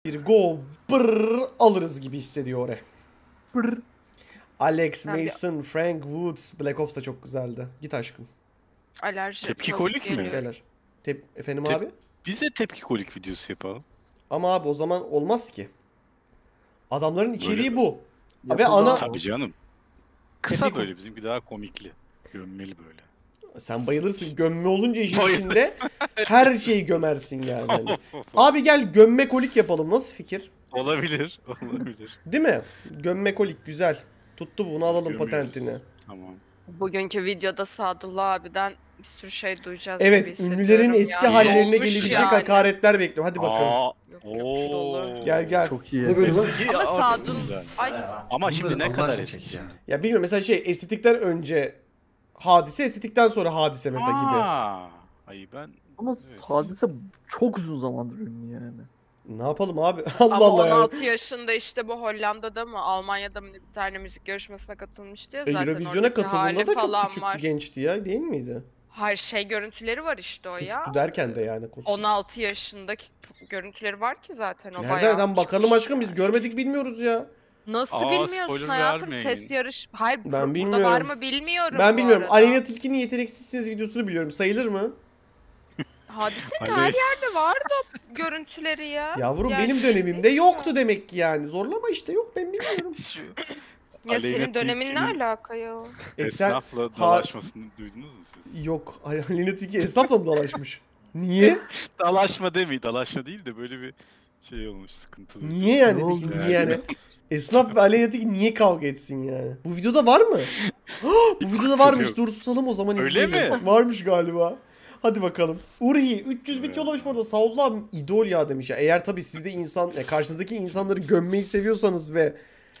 Bir go brrr alırız gibi hissediyor oraya. Brrr. Alex Mason, Frank Woods, Black Ops da çok güzeldi. Git aşkım. Alerji. Tepki kolik mi? Gelir. Efendim Tep- abi? Biz de tepki kolik videosu yapalım. Ama abi o zaman olmaz ki. Adamların içeriği bu. Ve Yapıldı ana... abi. Tabii canım. Kısa Tepki- böyle, bizimki daha komikli. Gömmeli böyle. Sen bayılırsın. Gömme olunca işin Bayılırım. içinde her şeyi gömersin yani. Hani. Abi gel gömme kolik yapalım. Nasıl fikir? Olabilir. Olabilir. Değil mi? Gömme kolik güzel. Tuttu bunu alalım Gömüyoruz. patentini. Tamam. Bugünkü videoda Sadullah abiden bir sürü şey duyacağız Evet, gibi ünlülerin hissediyorum eski ya. hallerine Olmuş gelebilecek yani. hakaretler bekliyorum. Hadi bakalım. Aa, Yok, yok, dolu. Gel gel. Çok iyi. Ne böyle bak? Eski Ama aa, Sadun... güzel. Ay Ama şimdi ne Allah kadar aşkına eski çek şimdi? ya. Ya bilmiyorum mesela estetikten önce hadise, estetikten sonra hadise mesela gibi. Aa, ay ben... Ama Evet. hadise çok uzun zamandır ünlü yani. Ne yapalım abi? Allah ama Allah ya. 16 yaşında işte bu Hollanda'da mı Almanya'da mı bir tane müzik yarışmasına katılmıştı ya zaten. Eurovision'a oradaki hali katıldığında da çok falan küçüktü, var. gençti ya, değil miydi? Hayır şey görüntüleri var işte o ya. Küçüktü derken de yani. 16 yaşındaki görüntüleri var ki zaten o Nereden bakalım çıkmış aşkım, biz yani. görmedik, bilmiyoruz ya. Nasıl Aa, bilmiyorsun spoiler hayatım? vermeyin. Ses yarış... Hayır Ben burada bilmiyorum. var mı bilmiyorum Ben bu bilmiyorum. arada. Aleyna Tilki'nin yeteneksizsiniz videosunu biliyorum. Sayılır mı? Hadisenin Aley- her yerde vardı o görüntüleri ya. Yavrum Yani benim dönemimde yoktu demek ki yani. Zorlama işte, yok ben bilmiyorum. Şu Ya Aleyna senin dönemin ne Tilki'nin alaka ya? Sen... esnafla Ha- dalaşmasını duydunuz mu siz? Yok. Aleyna Tilki esnafla mı dalaşmış? Niye? Dalaşma demeyin, dalaşma değil de böyle bir şey olmuş, sıkıntılı. Niye yani Ne peki? oldu Niye yani? Esnaf ve Aleyna Tilki niye kavga etsin yani? Bu videoda var mı? Bu videoda varmış. Yok. Dur susalım o zaman Öyle izleyelim. mi? Varmış galiba. Hadi bakalım. Urhi 300 bit yollamış bu arada. Sağollu abim idol ya demiş ya. Eğer tabii siz de insan, karşınızdaki insanları gömmeyi seviyorsanız ve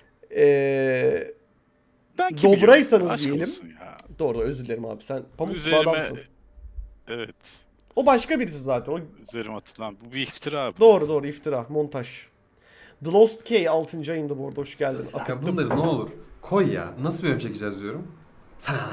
Ben kim dobraysanız biliyorum? Aşk diyelim. olsun ya. Doğru, özür dilerim abi, sen pamuk gibi Üzerime... adamsın. Evet. O başka birisi zaten. O... Üzerime atılan. Bu bir iftira abi. Doğru iftira, montaj. The Lost K 6. ayında bu arada, hoş geldin. Ya bunları ne olur koy ya. Nasıl bölüm çekeceğiz diyorum. Sana.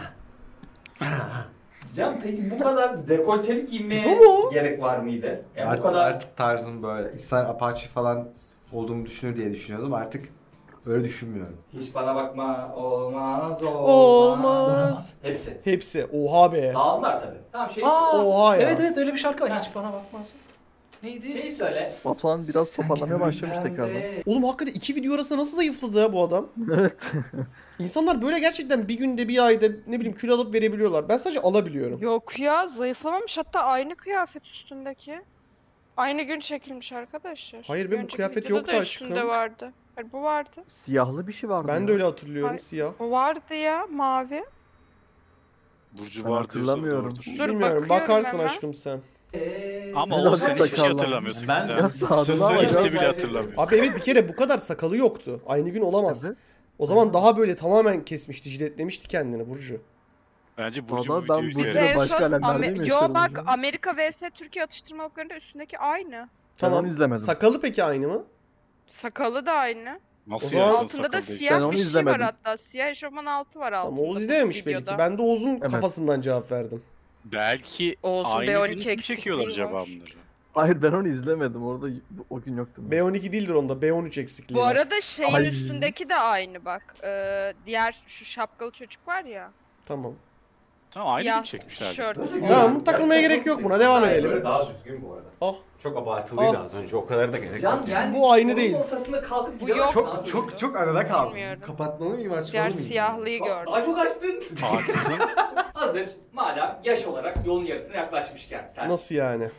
Can peki bu kadar dekoltelik inmeye Bu mu? gerek var mıydı? Yani Artık, bu kadar artık tarzım böyle. İnsan Apache falan olduğumu düşünür diye düşünüyordum. Artık öyle düşünmüyorum. hiç bana bakma olmaz Olmaz. Hepsi. Hepsi. Oha be. Dağıldılar tabii. Tamam Oha ya. Evet öyle bir şarkı var. Hiç bana bakmaz. Neydi? Şeyi söyle. Batuhan biraz toparlamaya başlamış tekrardan. Oğlum hakikaten iki video arasında nasıl zayıfladı ya bu adam? Evet. İnsanlar böyle gerçekten bir günde, bir ayda ne bileyim kilo alıp verebiliyorlar. Ben sadece alabiliyorum. Yok ya zayıflamamış hatta aynı kıyafet üstündeki. Aynı gün çekilmiş arkadaşlar. Hayır be, Bir bu önceki kıyafet videoda yoktu da aşkım. üstünde vardı. Hayır bu vardı. Siyahlı bir şey vardı. Ben ya. de öyle hatırlıyorum, Ay. siyah. O vardı ya mavi. Burcu Ben var hatırlamıyorum. diyorsa Dur, Bilmiyorum, bakıyorum bakarsın hemen. aşkım sen. ama Biraz o sen hiçbir şey sakallı. hatırlamıyorsun Ben- güzel. Ya Sadullah ama Hiç de ya. bile hatırlamıyorsun. Abi evet, bir kere bu kadar sakalı yoktu. Aynı gün olamaz. Evet. O zaman daha böyle tamamen kesmişti, jiletlemişti kendini Burcu. Bence Burcu bu Vallahi ben videoyu Burcu'yla seyreder. başka alemlerde mi Yo yaşıyorum bak hocam? Amerika vs Türkiye atıştırmalıklarında üstündeki aynı. Tamam. onu izlemedim. Sakalı peki aynı mı? Sakalı da aynı. Nasıl O zaman yani, Altında da sakal değil? Ben siyah onu bir şey izlemedim. var hatta. Siyah eşofman altı var altında. Tamam, Oğuz bu izlememiş belki. videoda. Ben de Oğuz'un Evet. kafasından cevap verdim. Belki Oğuz'un aynı B12 gün mü eksikliği çekiyorlar var. acaba bunları? Hayır ben onu izlemedim. Orada o gün yoktum. ben. B12 değildir onda, B13 eksikliği Bu var. arada şeyin Ay. üstündeki de aynı bak. Diğer şu şapkalı çocuk var ya. Tamam. Tamam, aynı Siyah gün çekmişler. tişört. Tamam, takılmaya gerek yok buna, devam edelim. Daha düzgün bu arada. Ah. Çok abartılıydı Ah. az önce. O kadar da gerek Can yok. yani Bu aynı yolun değil. ortasında kaldık. Bu gidemez. yok. Çok arada kaldım. Bilmiyorum. Kapatmalı mıyım, açmalı Diğer mıyım? siyahlıyı gördüm. Daha çok açtın. Açsın. Hazır. Madem yaş olarak yolun yarısına yaklaşmışken sen. Nasıl yani?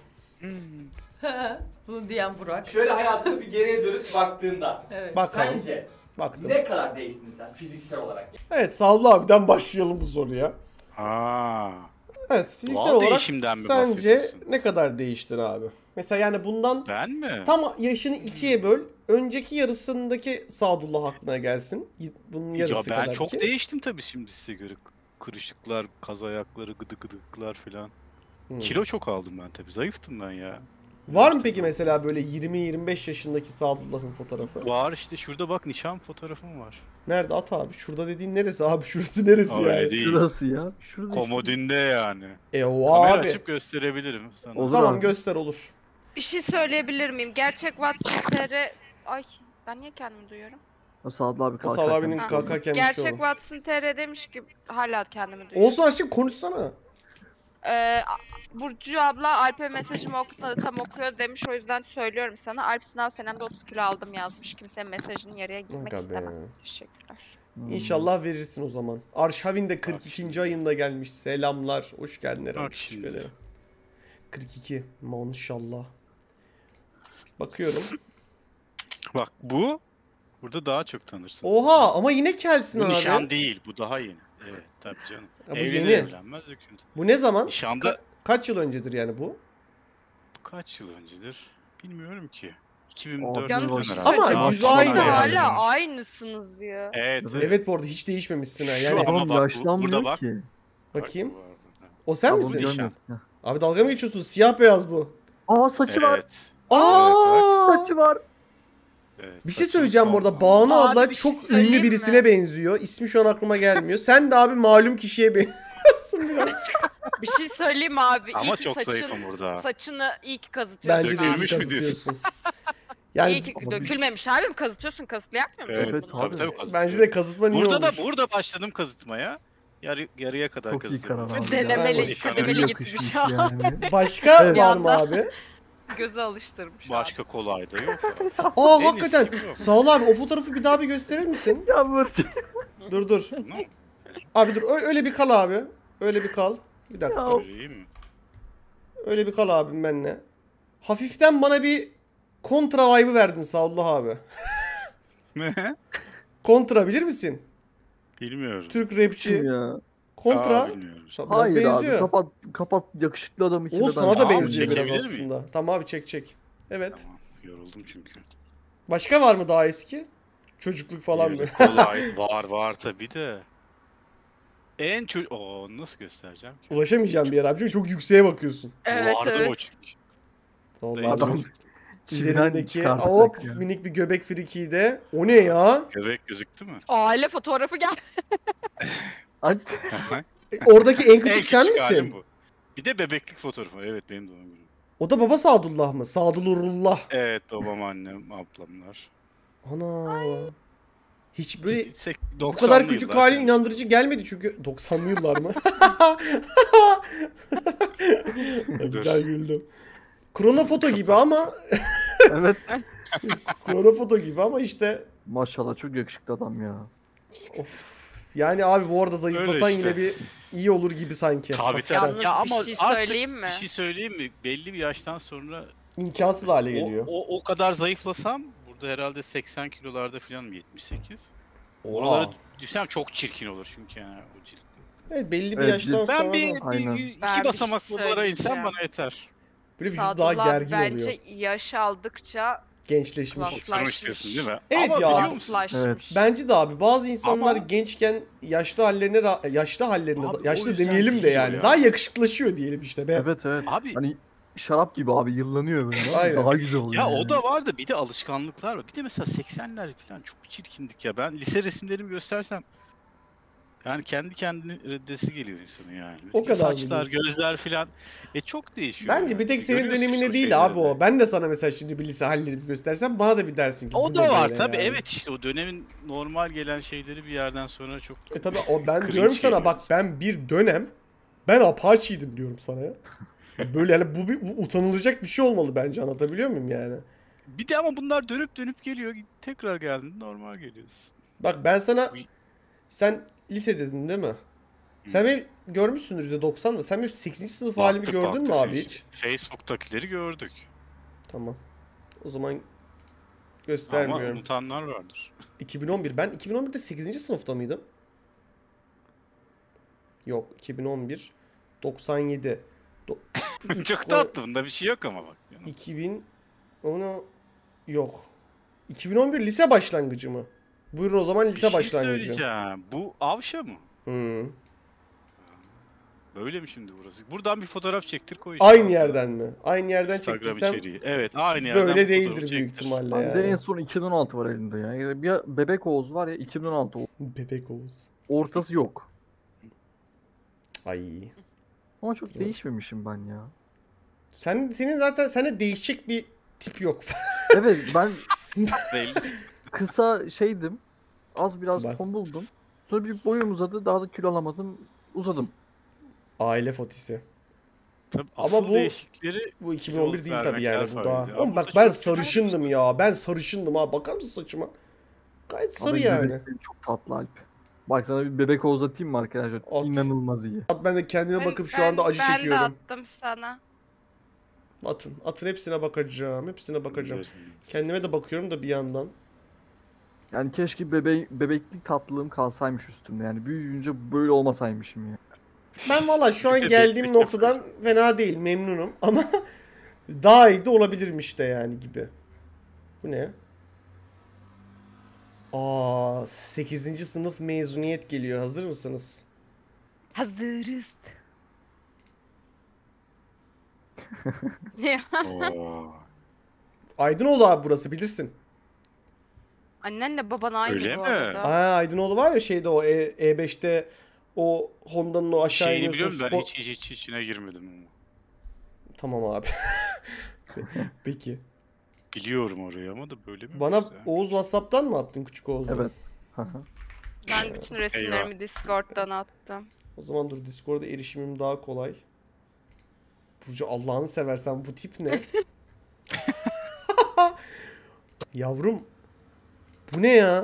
Bunu diyen Burak. Şöyle hayatını bir geriye dönüp baktığında. Evet. Bakalım. Sence Baktım. ne kadar değiştin sen fiziksel olarak? Evet, Sağlı abiden başlayalım bu soruya. Aa. Evet, fiziksel Doğal olarak değişimden mi sence bahsediyorsun? ne kadar değiştin abi? Mesela yani bundan Ben mi? tam yaşını ikiye böl. Önceki yarısındaki Sadullah aklına gelsin. Bunun Ya yarısı ben kadar çok ki. değiştim tabii şimdi size göre. Kırışıklar, kaz ayakları, gıdıklar falan. Hmm. Kilo çok aldım ben tabii. Zayıftım ben ya. Var mı peki mesela böyle 20-25 yaşındaki Sadullah'ın fotoğrafı? Var işte, şurada bak, nişan fotoğrafım var. Nerede at abi? Şurada dediğin neresi abi? Şurası neresi Öyle yani? değil. Şurası ya. Şurada işte. Komodinde yani. O Kamera abi. açıp gösterebilirim sana. Olur Tamam abi. göster, olur. Bir şey söyleyebilir miyim? Gerçek Watson TR... Ay ben niye kendimi duyuyorum? O Sadlı abi Sağ kalkarken. abinin Ha. kalkarken bir şey Gerçek oldu. Watson TR demiş ki hala kendimi duyuyorum. Olsun aşkım konuşsana. Burcu abla Alp'e mesajımı okumadı tam okuyor demiş o yüzden söylüyorum sana. Alp sınav senemde 30 kilo aldım yazmış. Kimsenin mesajının yarıya gitmek Aga be. istemem. Teşekkürler. İnşallah verirsin o zaman. Arşavin de 42. ayında gelmiş. Selamlar. Hoş geldin Eren. Bak Teşekkür şimdi. ederim. 42. Maşallah. Bakıyorum. Bak bu. Burada daha çok tanırsın. Oha ama yine kelsin Bu abi. nişan değil. Bu daha yeni. Evet tabii canım. Ha, bu Evlenir yeni. evlenmez hükümdar. Bu ne zaman? Nişanda Kaç yıl öncedir yani bu? kaç yıl öncedir? Bilmiyorum ki. 2004 Yalnız falan o- herhalde. Ama Daha yüzü sonra aynı Siz de yani. hala aynısınız ya. Evet. Evet. Evet bu arada hiç değişmemişsin ha. Şu Yani ama Adam bak, burada yaşlanmıyor bak. ki. bakayım. Bak, bu var burada. O sen Abi misin? onu Nişan. görmüyorsun. Ha. Abi dalga mı geçiyorsun? Siyah beyaz bu. Aa saçı var. Evet. Aa! Saçı var. Evet, Bir şey saçın söyleyeceğim bu arada. son- Banu Abi abla bir şey çok ünlü söyleyeyim birisine mi? benziyor. İsmi şu an aklıma gelmiyor. Sen de abi malum kişiye benziyorsun biraz. Bir şey söyleyeyim mi abi? Ama İyi ki çok zayıfım burada. saçını iyi ki kazıtıyorsun Bence de abi. iyi Dökülmüş mü kazıtıyorsun. İyi Yani ki Ama dökülmemiş abi kazıtıyorsun kazıtlı yapmıyor musun? Evet, Evet, tabii abi. tabii kazıtıyorum. bence de kazıtman iyi Burada olmuş. da burada başladım kazıtmaya. Yarıya kadar Çok iyi kazıtıyorum. karar abi. Bu denemeli, Yani. kademeli gitmiş Yakışmış ha. yani. Başka Evet. var mı Bir anda. abi? Göze alıştırmış Başka kolay da yok. Aa En hakikaten. iyisi bu. Sağ ol abi o fotoğrafı bir daha bir gösterir misin? Ya Burcu. Dur. Bunu Abi dur öyle bir kal abi. Öyle bir kal. Bir dakika. Ya. söyleyeyim mi? Öyle bir kal abim benimle. Hafiften bana bir kontra vibe'ı verdin Sağollah abi. Kontra bilir misin? Bilmiyorum. Türk Kim rapçi. ya? Kontra. Aa, bilmiyorum. Biraz Hayır benziyor. abi kapat yakışıklı adam içinde. O sana da Abi, benziyor biraz çekebilir miyim? aslında. Tamam abi çek. Evet. Tamam, yoruldum çünkü. Başka var mı daha eski? Çocukluk falan mı? Kolay var tabii de. Nasıl göstereceğim ki? Ulaşamayacağım bir yere abi çünkü çok yükseğe bakıyorsun. Evet Vardı evet. o çünkü. Vallahi Adam adam içinden üzerindeki çıkartacak hop ya. minik bir göbek frikiği de. O ne ya? Göbek gözüktü mü? Aile fotoğrafı gel. Hadi. Oradaki en En küçük sen halim misin? bu. Bir de bebeklik fotoğrafı. Evet benim doğum günüm. O da baba Sadullah mı? Sadulurullah. Evet babam annem ablamlar. Ana. Hiç böyle bu 90'lı kadar küçük yıllar halin yani. inandırıcı gelmedi çünkü 90'lı yıllar mı? Güzel güldüm. Kronofoto gibi ama Evet. kronofoto gibi ama işte Maşallah çok yakışıklı adam ya. of. Yani abi bu arada zayıflasan Öyle işte. yine bir iyi olur gibi sanki. Tabii Hafiften. tabii. Yalnız Ya bir ama şey artık söyleyeyim mi? Bir şey söyleyeyim mi? Belli bir yaştan sonra İmkansız hale geliyor. o kadar zayıflasam burada herhalde 80 kilolarda falan 78. Oraları düşsem çok çirkin olur çünkü yani o cilt. Evet belli bir Evet, yaştan Ben sonra bir, Aynen. iki Ben bir basamak şey buralara insem söyleyeceğim. bana yeter. böyle vücut daha Sadullah gergin bence oluyor. yaş aldıkça Gençleşmiş. Klas- Şunu istiyorsun değil mi? Evet Ama ya. biliyor musun? kamplaşmış. Bence de abi bazı insanlar Ama- gençken yaşlı hallerine Abi, o yaşlı yüzden demeyelim de değil o yani. ya. Daha yakışıklılaşıyor diyelim işte be. Evet evet. Abi Hani şarap gibi abi yıllanıyor böyle. Aynen. Daha güzel oluyor. ya yani. o da var da bir de alışkanlıklar var. Bir de mesela 80'ler falan çok çirkindik ya. Ben lise resimlerimi göstersem yani kendi kendini reddesi geliyor insanın yani. O kadar mı Saçlar, diyorsun? gözler falan. Çok değişiyor. Bence yani. bir tek senin Görüyorsun döneminde işte o değil şeyleri abi de. o. Ben de sana mesela şimdi bir lise hallerimi göstersem bana da bir dersin ki. O bu da ne var böyle tabii. yani? Evet işte o dönemin normal gelen şeyleri bir yerden sonra çok Tabii o ben Cringe diyorum sana geliyor. bak ben bir dönem ben Apache'ydim diyorum sana ya. Böyle yani bu utanılacak bir şey olmalı bence anlatabiliyor muyum yani? Bir de ama bunlar dönüp dönüp geliyor. Tekrar geldiğinde normal geliyorsun. Bak ben sana Uy. sen lise dedin değil mi? Sen benim görmüşsündür %90 da sen benim 8. sınıf halimi Baktık, gördün mü baktık abi şey. hiç? Facebook'takileri gördük. Tamam. O zaman Ama göstermiyorum. unutanlar vardır. 2011. Ben 2011'de 8. sınıfta mıydım? Yok 2011. 97. Çok tatlı. Bunda bir şey yok ama bak. 2000 onu yok. 2011 lise başlangıcı mı? Buyurun o zaman Bir lise şey başlangıcı. söyleyeceğim. Bu Avşa mı? Hmm. Böyle mi şimdi burası? Buradan bir fotoğraf çektir koy. işte Aynı altına. yerden mi? Aynı yerden Instagram çektirsem içeriği. Evet aynı yerden böyle fotoğrafı değildir büyük çektir. ihtimalle Ben de en yani. son 2016 var elimde ya. Bir Bebek Oğuz var ya 2016. Bebek Oğuz. Ortası yok. Ay. Ama çok değişmemişim ben ya. Senin zaten sende değişecek bir tip yok. Evet ben Belli. kısa şeydim. Az biraz Bak. tombuldum. Sonra bir boyum uzadı. Daha da kilo alamadım. Uzadım. Aile fotisi. Tabii Ama asıl bu- değişikleri Bu 2011 değil tabii vermek yani her bu daha. fayda. Oğlum Ama bak da ben çok sarışındım ya. Ben sarışındım ha. Bakar mısın saçıma? Gayet sarı Ama yani. göbeklerim çok tatlı Alp. Bak sana bir bebek Oğuz atayım mı arkadaşlar? At. İnanılmaz iyi. Ben de kendime bakıp şu anda acı Ben de çekiyorum. attım sana. Atın. Atın hepsine bakacağım. Hepsine bakacağım. Kendime de bakıyorum da bir yandan. Yani keşke bebeklik tatlılığım kalsaymış üstümde. Yani büyüyünce böyle olmasaymışım ya. Ben valla şu an Bir de geldiğim bekmek noktadan fena değil. Memnunum. Ama daha iyi de olabilirmiş de yani gibi. Bu ne? Aa, 8. sınıf mezuniyet geliyor. Hazır mısınız? Hazırız. Oo. Aydınoğlu abi burası bilirsin. Annenle baban aynı Öyle bu mi? arada. Aa, Aydınoğlu var ya şeyde o E5'te o Honda'nın o aşağı Şeyini iniyorsun. biliyorum ben spor- hiç içine girmedim ama. Tamam abi. Peki. Biliyorum orayı ama da böyle mi? Bana yoksa? Oğuz WhatsApp'tan mı attın küçük Oğuz'u? Evet. Hı hı. Ben bütün resimlerimi Discord'dan attım. O zaman dur Discord'a erişimim daha kolay. Burcu Allah'ını seversen bu tip ne? Yavrum. Bu ne ya?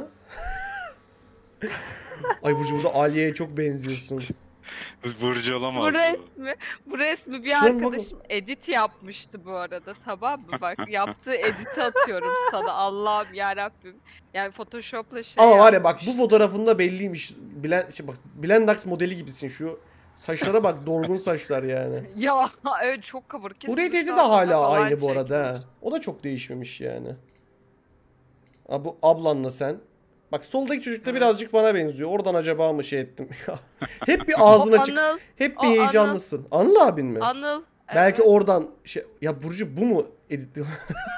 Ay Burcu burada Aliye'ye çok benziyorsun. Burcu olamaz. Bu resmi bir Şuna bakın. arkadaşım edit yapmıştı bu arada, tamam mı? Bak yaptığı editi atıyorum sana, Allah'ım yarabbim. Yani Photoshop'la şey Ama var ya bak bu yapmış. fotoğrafında belliymiş. Bak Blendax modeli gibisin şu. Saçlara bak dolgun saçlar yani. Ya evet, çok kabarık. Kesin Buraya teyze de Mustafa hala falan aynı bu arada ha. çekmiş. O da çok değişmemiş yani. Ha, bu ablanla sen. Bak soldaki çocuk da Evet. birazcık bana benziyor. Oradan acaba mı şey ettim? Hep bir ağzın O açık. Anıl, Hep o bir Anıl. heyecanlısın. Anıl abin mi? Anıl. Belki evet. oradan şey ya Burcu bu mu editliyor?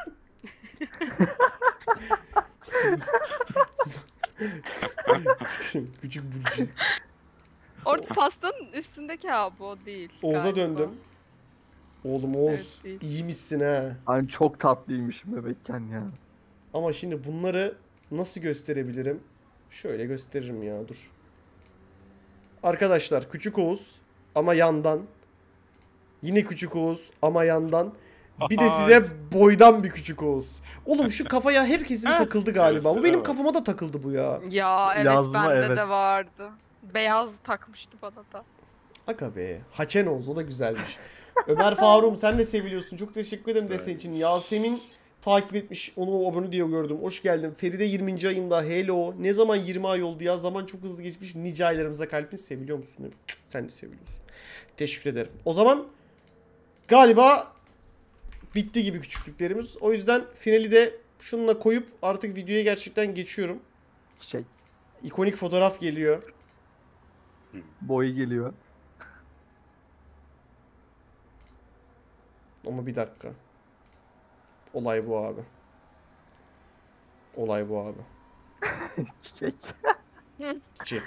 Küçük Burcu. Orta pastanın üstündeki abi o değil. Oğuz'a galiba. döndüm. Oğlum Oğuz Evet, değil. iyiymişsin ha. Hani çok tatlıymışım bebekken ya. Ama şimdi bunları nasıl gösterebilirim? Şöyle gösteririm ya dur. Arkadaşlar küçük Oğuz ama yandan. Yine küçük Oğuz ama yandan. Bir de Ay. size boydan bir küçük Oğuz. Oğlum şu kafaya herkesin takıldı galiba. Bu Göster benim abi. kafama da takıldı bu ya. Ya evet, Yazma, bende evet. de vardı. Beyaz takmıştı bana da. Aga be. Haçen Oğuz o da güzelmiş. Ömer Faruk sen de seviliyorsun. Çok teşekkür ederim desteğin için. Yasemin takip etmiş. Onu abone diye gördüm. Hoş geldin. Feride 20. ayında. Hello. Ne zaman 20 ay oldu ya? Zaman çok hızlı geçmiş. Nice aylarımıza kalbin seviliyor musun? Sen de seviliyorsun. Teşekkür ederim. O zaman galiba bitti gibi küçüklüklerimiz. O yüzden finali de şununla koyup artık videoya gerçekten geçiyorum. Çiçek. İkonik fotoğraf geliyor. Boyu geliyor. Ama bir dakika. Olay bu abi. Olay bu abi. Çiçek. Jack.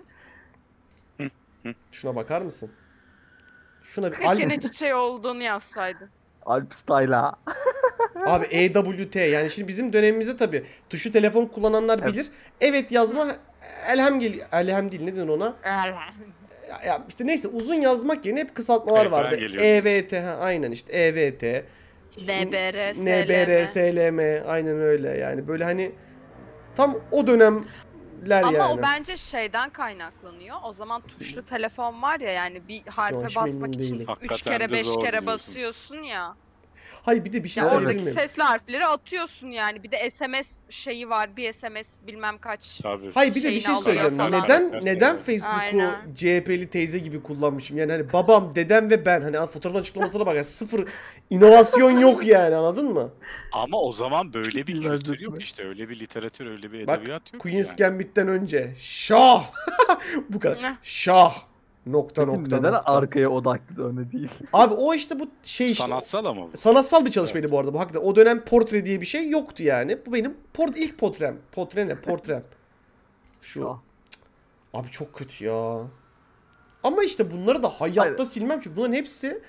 Şuna bakar mısın? Şuna bir Keşke ne çiçeği olduğunu yazsaydın. Alp Style'a. abi EWT yani şimdi bizim dönemimizde tabii tuşlu telefon kullananlar Evet. bilir. Evet yazma elhem değil neden ona? Ya işte neyse uzun yazmak yerine hep kısaltmalar Evet, ben vardı. geliyorum. EVT ha, aynen işte EVT. NBR, NBR, SLM. SLM aynen öyle yani böyle hani tam o dönemler Ama yani. o bence şeyden kaynaklanıyor. O zaman tuşlu telefon var ya, yani bir harfe hiç memnun basmak için değilim. 3 Hakikaten kere de 5 zor kere diyorsun. basıyorsun ya. Hayır bir de bir şey Ya Evet. oradaki söyleyebilir miyim? sesli harfleri atıyorsun yani. Bir de SMS şeyi var. Bir SMS bilmem kaç. Tabii. Hayır bir de bir şeyini şey alıyor söyleyeceğim. falan. Neden Karakter Facebook'u Aynen. CHP'li teyze gibi kullanmışım? Yani hani babam, dedem ve ben hani fotoğrafın açıklamasına bak. Yani sıfır inovasyon yok yani anladın mı? Ama o zaman böyle bir Bilmez kültür etme. yok işte. Öyle bir literatür, öyle bir Bak edebiyat yok Queen's yani. Gambit'ten önce şah bu kadar. Ne? Şah nokta Peki nokta neden nokta. arkaya odaklı da öne değil? Abi o işte bu şey işte. Sanatsal ama bu. Sanatsal bir çalışmaydı bu arada bu hakikaten. O dönem portre diye bir şey yoktu yani. Bu benim ilk portrem. Portre ne? Portrem. Şu. Şah. Abi çok kötü ya. Ama işte bunları da hayatta silmem çünkü bunların hepsi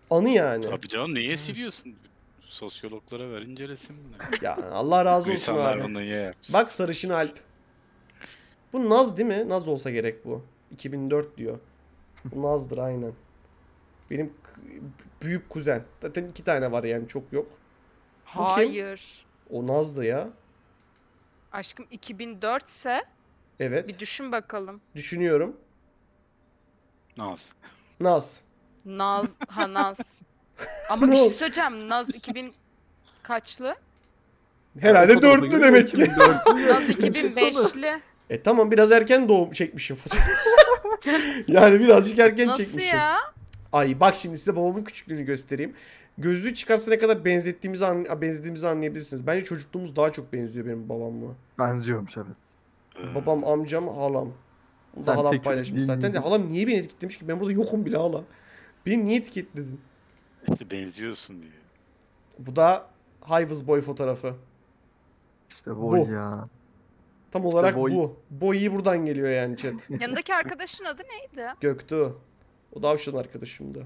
Anı yani. Tabii canım niye siliyorsun? Sosyologlara ver incelesin bunu. Ya Allah razı Bu olsun insanlar abi. bunu niye yapsın? Bak sarışın Alp. Bu Naz değil mi? Naz olsa gerek bu. 2004 diyor. Bu Naz'dır aynen. Benim büyük kuzen. Zaten 2 tane var yani çok yok. kim? Hayır. O Naz'dı ya. Aşkım 2004 ise Evet. bir düşün bakalım. Düşünüyorum. Naz. Naz. Naz, ha Naz. Ama Ne bir şey oldu? söyleyeceğim. Naz 2000 kaçlı? Herhalde Fotoğrafa 4'lü göre demek ki. 2004'lü. Naz 2005'li. Tamam biraz erken doğum çekmişim fotoğrafı. Yani birazcık erken Nasıl çekmişim. ya? Ay bak şimdi size babamın küçüklüğünü göstereyim. Gözlüğü çıkarsa ne kadar benzediğimizi anlayabilirsiniz. Bence çocukluğumuz daha çok benziyor benim babamla. Benziyormuş evet. Babam, amcam, halam. Bu da Sen halam tek çocuk paylaşmış değil zaten de miydin? halam niye beni etiketlemiş ki? Ben burada yokum bile hala. Beni niye etiketledin? İşte benziyorsun diye. Bu da Hivez Boy fotoğrafı. İşte Bu. boy ya. Tam olarak boy. bu. Boy'u buradan geliyor yani chat. Yanındaki arkadaşın adı neydi? Göktuğ. O da Avşan arkadaşımdı.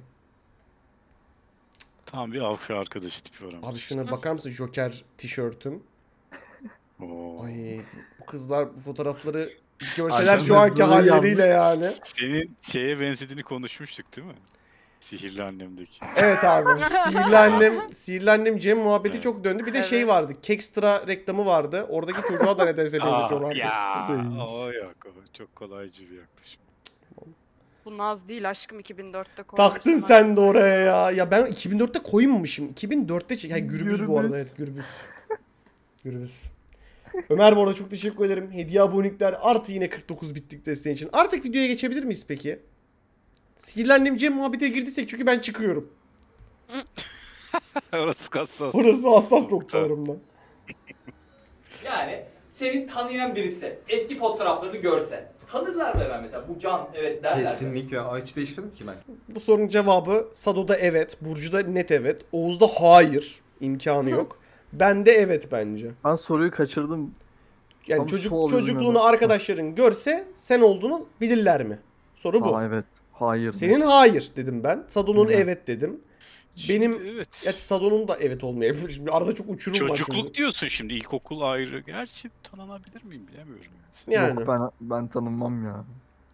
Tam bir avcı arkadaş tipi var ama. Abi şuna bakar mısın Joker tişörtüm? Oo. Ay bu kızlar bu fotoğrafları görseler Ayşen şu anki Bezmir'i halleriyle yanmış. yani. Senin şeye benzediğini konuşmuştuk değil mi? Sihirli annemdeki. Evet abi. Sihirli annem Cem muhabbeti çok döndü. Bir de şey Evet. vardı. Kekstra reklamı vardı. Oradaki çocuğa da nedense benzetiyorlardı. Ya O da iyiymiş. o yok o çok kolaycı bir yaklaşım. Bu Naz değil aşkım 2004'te koymuşsun. Taktın sen de oraya ya. Ya ben 2004'te koymamışım. 2004'te çek. Yani Gürbüz bu arada. Gürbüz. Evet Gürbüz. Gürbüz. Ömer bu arada çok teşekkür ederim. Hediye abonelikler artı yine 49 bittik desteğin için. Artık videoya geçebilir miyiz peki? Sihirli annem Cem muhabbete girdiysek çünkü ben çıkıyorum. Orası hassas. Orası hassas noktalarımdan. Yani seni tanıyan birisi eski fotoğraflarını görse tanırlar mı hemen mesela bu Can evet derler mi? Kesinlikle. Aa, hiç değişmedim ki ben. Bu sorunun cevabı Sado'da evet, Burcu'da net evet, Oğuz'da hayır. İmkanı yok. Bende evet bence. Ben soruyu kaçırdım. Yani Tam sol dedim çocukluğunu ya. arkadaşların görse sen olduğunu bilirler mi? Soru bu. Aa evet. Hayır. Senin hayır dedim ben. Sado'nun Hı. evet dedim. Benim evet. gerçi Sado'nun da evet olmayabilir. Şimdi arada çok uçurum var. Çocukluk çünkü. diyorsun şimdi ilkokul ayrı. Gerçi tanınabilir miyim bilemiyorum. Yani. Yani Yok ben tanınmam ya.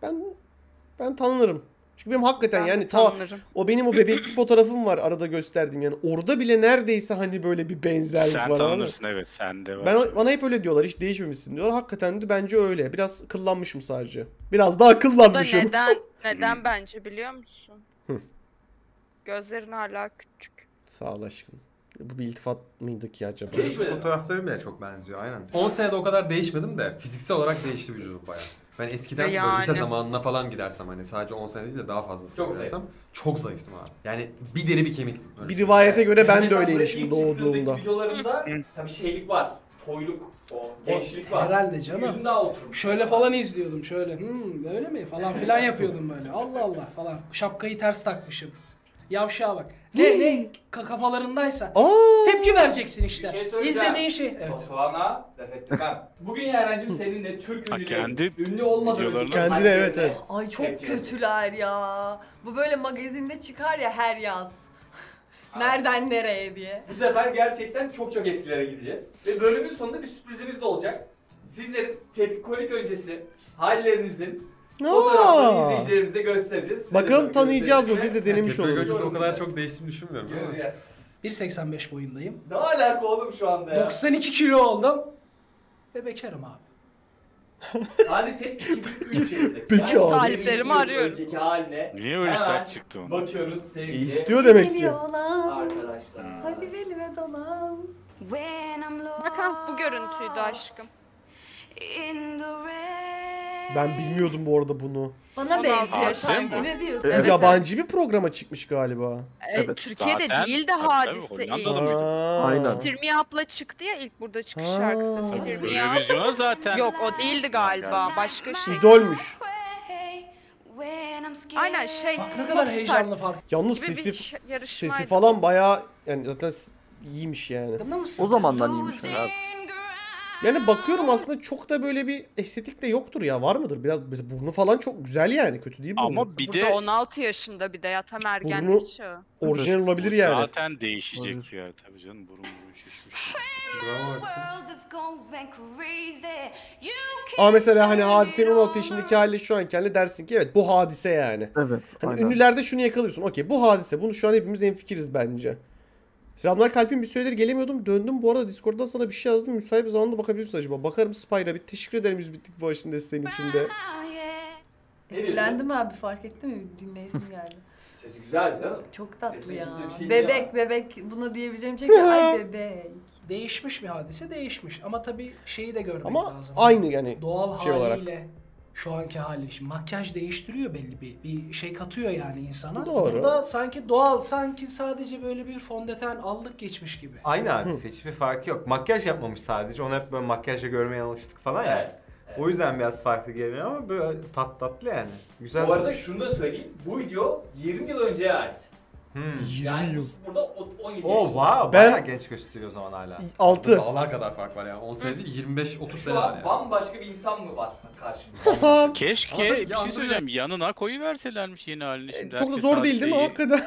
ben tanınırım. Çünkü benim hakikaten Ben yani de tanınırım. o benim o bebeklik fotoğrafım var arada gösterdiğim yani. Orada bile neredeyse hani böyle bir benzerlik Sen var. ama tanınırsın evet sende var. bana hep öyle diyorlar. Hiç değişmemişsin diyorlar. Hakikaten de bence öyle. Biraz kıllanmışım sadece. Biraz daha Bu da kıllanmışım. neden bence biliyor musun? Hı. Gözlerin hala küçük. Sağ ol aşkım. Bu bir iltifat mıydı ki acaba? Değişmedi mi? Fotoğraflarım bile çok benziyor aynen. 10 senede o kadar değişmedim de fiziksel olarak değişti vücudum bayağı. Ben eskiden Yani. böyle lise zamanına falan gidersem hani sadece 10 sene değil de daha fazlasına Çok gidersem çok zayıftım abi. Yani bir deri bir kemiktim. Öyle Bir söyleyeyim. rivayete göre ben de Mesela öyleymişim ilk çıktığındaki doğduğumda. videolarında tabii şeylik var. Toyluk, o gençlik var. Herhalde canım. Yüzün daha oturmuş. Şöyle falan izliyordum şöyle. Öyle mi falan filan yapıyordum böyle. Allah Allah falan. Şapkayı ters takmışım. Yavşağa bak. Ne kafalarındaysa Aa! tepki vereceksin işte. Bir şey söyleyeceğim. İzlediğin şey. Evet. Toprağına laf etmem. Bugün Yaren'cim seninle Türk Ha, ünlü, kendi ünlü olmadan videolarına- önceki Kendine, hallerine evet, evet. Ay çok tepki kötüler ya. Bu böyle magazinde çıkar ya her yaz. Nereden nereye diye. Bu sefer gerçekten çok eskilere gideceğiz. Ve bölümün sonunda bir sürprizimiz de olacak. Sizlerin tepkikolik öncesi hallerinizin fotoğraflarını Aa! izleyicilerimize göstereceğiz. Size Bakalım de tanıyacağız mı? göstereceğiz. Biz de denemiş Tepki oluruz. göğsü o kadar çok değiştiğini düşünmüyorum ama. Göreceğiz. 1.85 boyundayım. Ne alaka oğlum şu anda ya? 92 kilo oldum. Ve bekarım abi. Hadi sen 2003 yılındaki. Peki yani abi. Taliplerimi 20 yıl arıyorum. Önceki haline Niye öyle hemen sert çıktı onu? bakıyoruz sevgili İstiyor demek ki. Geliyorlar. arkadaşlar. Hadi belime dolan. Bakın bu görüntüydü aşkım. Ben bilmiyordum bu arada bunu. Bana 16 benziyor yaşında sanki. mı? Ne diyorsun? Evet. Yabancı bir programa çıkmış galiba. Evet, Türkiye'de zaten. değildi Tabii, hadise tabii, ilk. Hollanda'da mıydı? Aynen. Steer Me Up'la çıktı ya ilk burada çıkış Aa. şarkısı Steer Me Up. Eurovision'a zaten. Yok o değildi galiba. Başka şey. İdolmüş. Aynen şey. Bak ne kadar Popstar heyecanlı fark. Yalnız gibi bir sesi yarışmaydı. falan bayağı yani zaten iyiymiş yani. Farkında mısın? O zamandan iyiymiş herhalde. Yani bakıyorum aslında çok da böyle bir estetik de yoktur ya. Var mıdır? Biraz mesela burnu falan çok güzel yani. Kötü değil burnu. Ama bir Burada de 16 yaşında bir de ya tam Burnu- ergenlik çağı. Orijinal olabilir bu yani. zaten değişecek Olabilir. ya tabii canım burun şişmiş. Bravo Ersin. Ama mesela hani Hadise'nin 16 yaşındaki hali şu anki hali dersin ki evet bu Hadise yani. Evet. Hani aynen. ünlülerde şunu yakalıyorsun. Okey bu Hadise. Bunu şu an hepimiz hemfikiriz bence. Selamlar Kalp'im, bir süredir gelemiyordum. Döndüm bu arada, Discord'dan sana bir şey yazdım. Müsait bir zamanda bakabilirsin acaba. Bakarım Spyra. Bir teşekkür ederim 100 bitlik bu aşın desteğin içinde. Ne diyorsun? Etkilendim abi, fark ettin mi? Dinleyesim geldi. Sesi güzel canım. Çok tatlı Sesine ya. kimse bir şey Bebek diyemez. bebek buna diyebileceğim şey ki ay bebek. Değişmiş bir hadise, değişmiş. Ama tabii şeyi de görmek Ama lazım. aynı yani. Doğal şey olarak. haliyle şu anki hali. Şimdi makyaj değiştiriyor belli bir şey katıyor yani insana. Doğru. Burada sanki doğal, sanki sadece böyle bir fondöten allık geçmiş gibi. Aynı abi, hiçbir farkı yok. Makyaj yapmamış sadece. Onu hep böyle makyajla görmeye alıştık falan ya. Evet. O yüzden biraz farklı geliyor ama böyle tatlı yani. Güzel. Bu arada şunu da söyleyeyim. Bu video 20 yıl önceye ait. 20 Yani yıl. burada 17 Oh yaşında. wow, Ben- bayağı genç gösteriyor o zaman hala. 6. Dağlar kadar fark var ya. 10 sene değil 25-30 sene Şu var an ya. bambaşka bir insan mı var karşımda? Keşke Ama bir şey yandırıyor. söyleyeceğim yanına koyuverselermiş yeni halini şimdi. Çok da herkes zor her değil değil mi? şeyi- Hakikaten.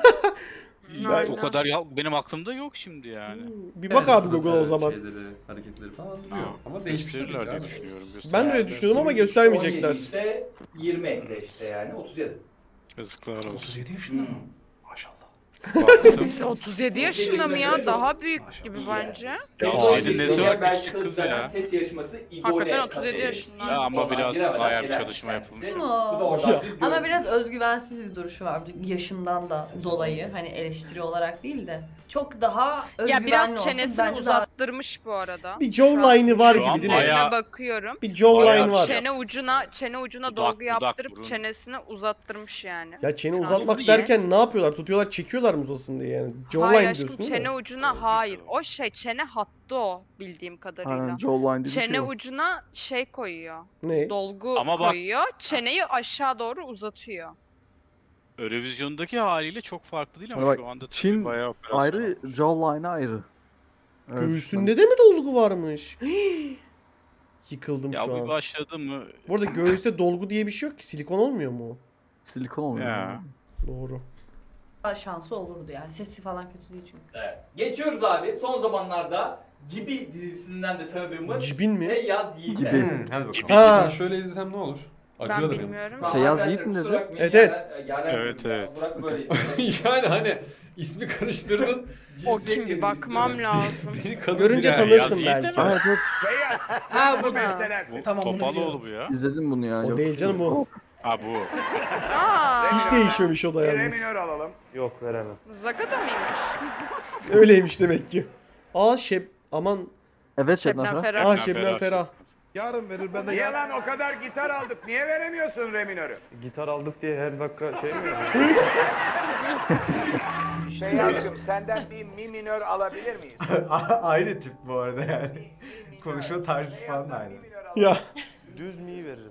Aynen. O kadar benim aklımda yok şimdi yani. Bir bak abi Google'a o Suratı, zaman. Şeyleri, hareketleri falan duruyor. Ama Değiştirirler değiştirirler diye abi. düşünüyorum. Ben de öyle düşünüyordum ama göstermeyecekler. 17 işte 20 ekle işte yani 37. Yazıklar olsun. 37 yaşında mı? Maşallah. Baktım. 37 yaşında mı ya? Daha büyük gibi bence. Ya Ya, Aydın nesi var Belki küçük kız zaten ya. Ses yarışması İgone Hakikaten 37 kafeyi. yaşında. Ya ama Oradan biraz giremeden bayağı bir gelen çalışma kendisi. yapılmış. Bu da oradan bir Ama görüntü. biraz özgüvensiz bir duruşu var. Yaşından da dolayı, hani eleştiri olarak değil de. Çok daha özgüvenli Ya biraz olsun. çenesini Bence daha uzattırmış bu arada. Bir jawline'ı var Şu gibi an değil mi? bayağı- Şuna bakıyorum. Bir jawline bayağı var. Çene ucuna Dudak, dolgu dudak, yaptırıp burun. çenesini uzattırmış yani. Ya çene Şu an uzatmak çok iyi. derken ne yapıyorlar? Tutuyorlar, çekiyorlar mı uzasın diye yani. Hayır Jawline aşkım, diyorsun değil çene mi? ucuna hayır. O şey çene hattı o bildiğim kadarıyla. Aynen, jawline diye bir Çene şey var. ucuna şey koyuyor. Ne? Dolgu Ama bak- koyuyor. Çeneyi aşağı doğru uzatıyor. Eurovision'daki haliyle çok farklı değil ama Ama bak, şu anda tabii Çin bayağı operasyon ayrı, olmuş. jawline ayrı. Evet, Göğsünde de mi dolgu varmış? Yıkıldım Ya şu bu an. başladı mı? Bu arada göğüste dolgu diye bir şey yok ki. Silikon olmuyor mu o? silikon oluyor. Ya. yani. Doğru. şansı olurdu yani. Sesi falan kötü değil çünkü. Evet. Geçiyoruz abi. Son zamanlarda Gibi dizisinden de tanıdığımız Cibin mi? Feyyaz Yiğit'e. Gibi. Hadi bakalım. Ben Ha. şöyle izlesem ne olur? Ben Acıyor da benim. bilmiyorum. Tamam, Feyyaz arkadaşlar, Yiğit mi kusura dedi? bakmayın. Evet, Evet, evet. Burak böyle izledi. Yani hani ismi karıştırdın. O kim bir bakmam lazım. Beni kadın Görünce bile- tanırsın Feyyaz Yiğit belki. de mi? Evet, evet, Ha bu Bu Tamam, bunu Topaloğlu bu ya. izledim bunu ya. O Yok. değil canım o. Ha bu. Aa, Hiç değişmemiş o da yalnız. alalım. Yok veremem. Zaga da mıymış? Öyleymiş demek ki. Aa aman. Evet Şebnem Şebnem Ferah. Aa Şebnem Ferah. Yarın verir ben de Niye lan o kadar gitar aldık? Niye veremiyorsun re minörü? Gitar aldık diye her dakika şey mi Feyyaz'cığım senden bir mi minör alabilir miyiz? Aynı tip bu arada yani. Konuşma tarzı falan da aynı. Ya. Düz mi'yi veririm.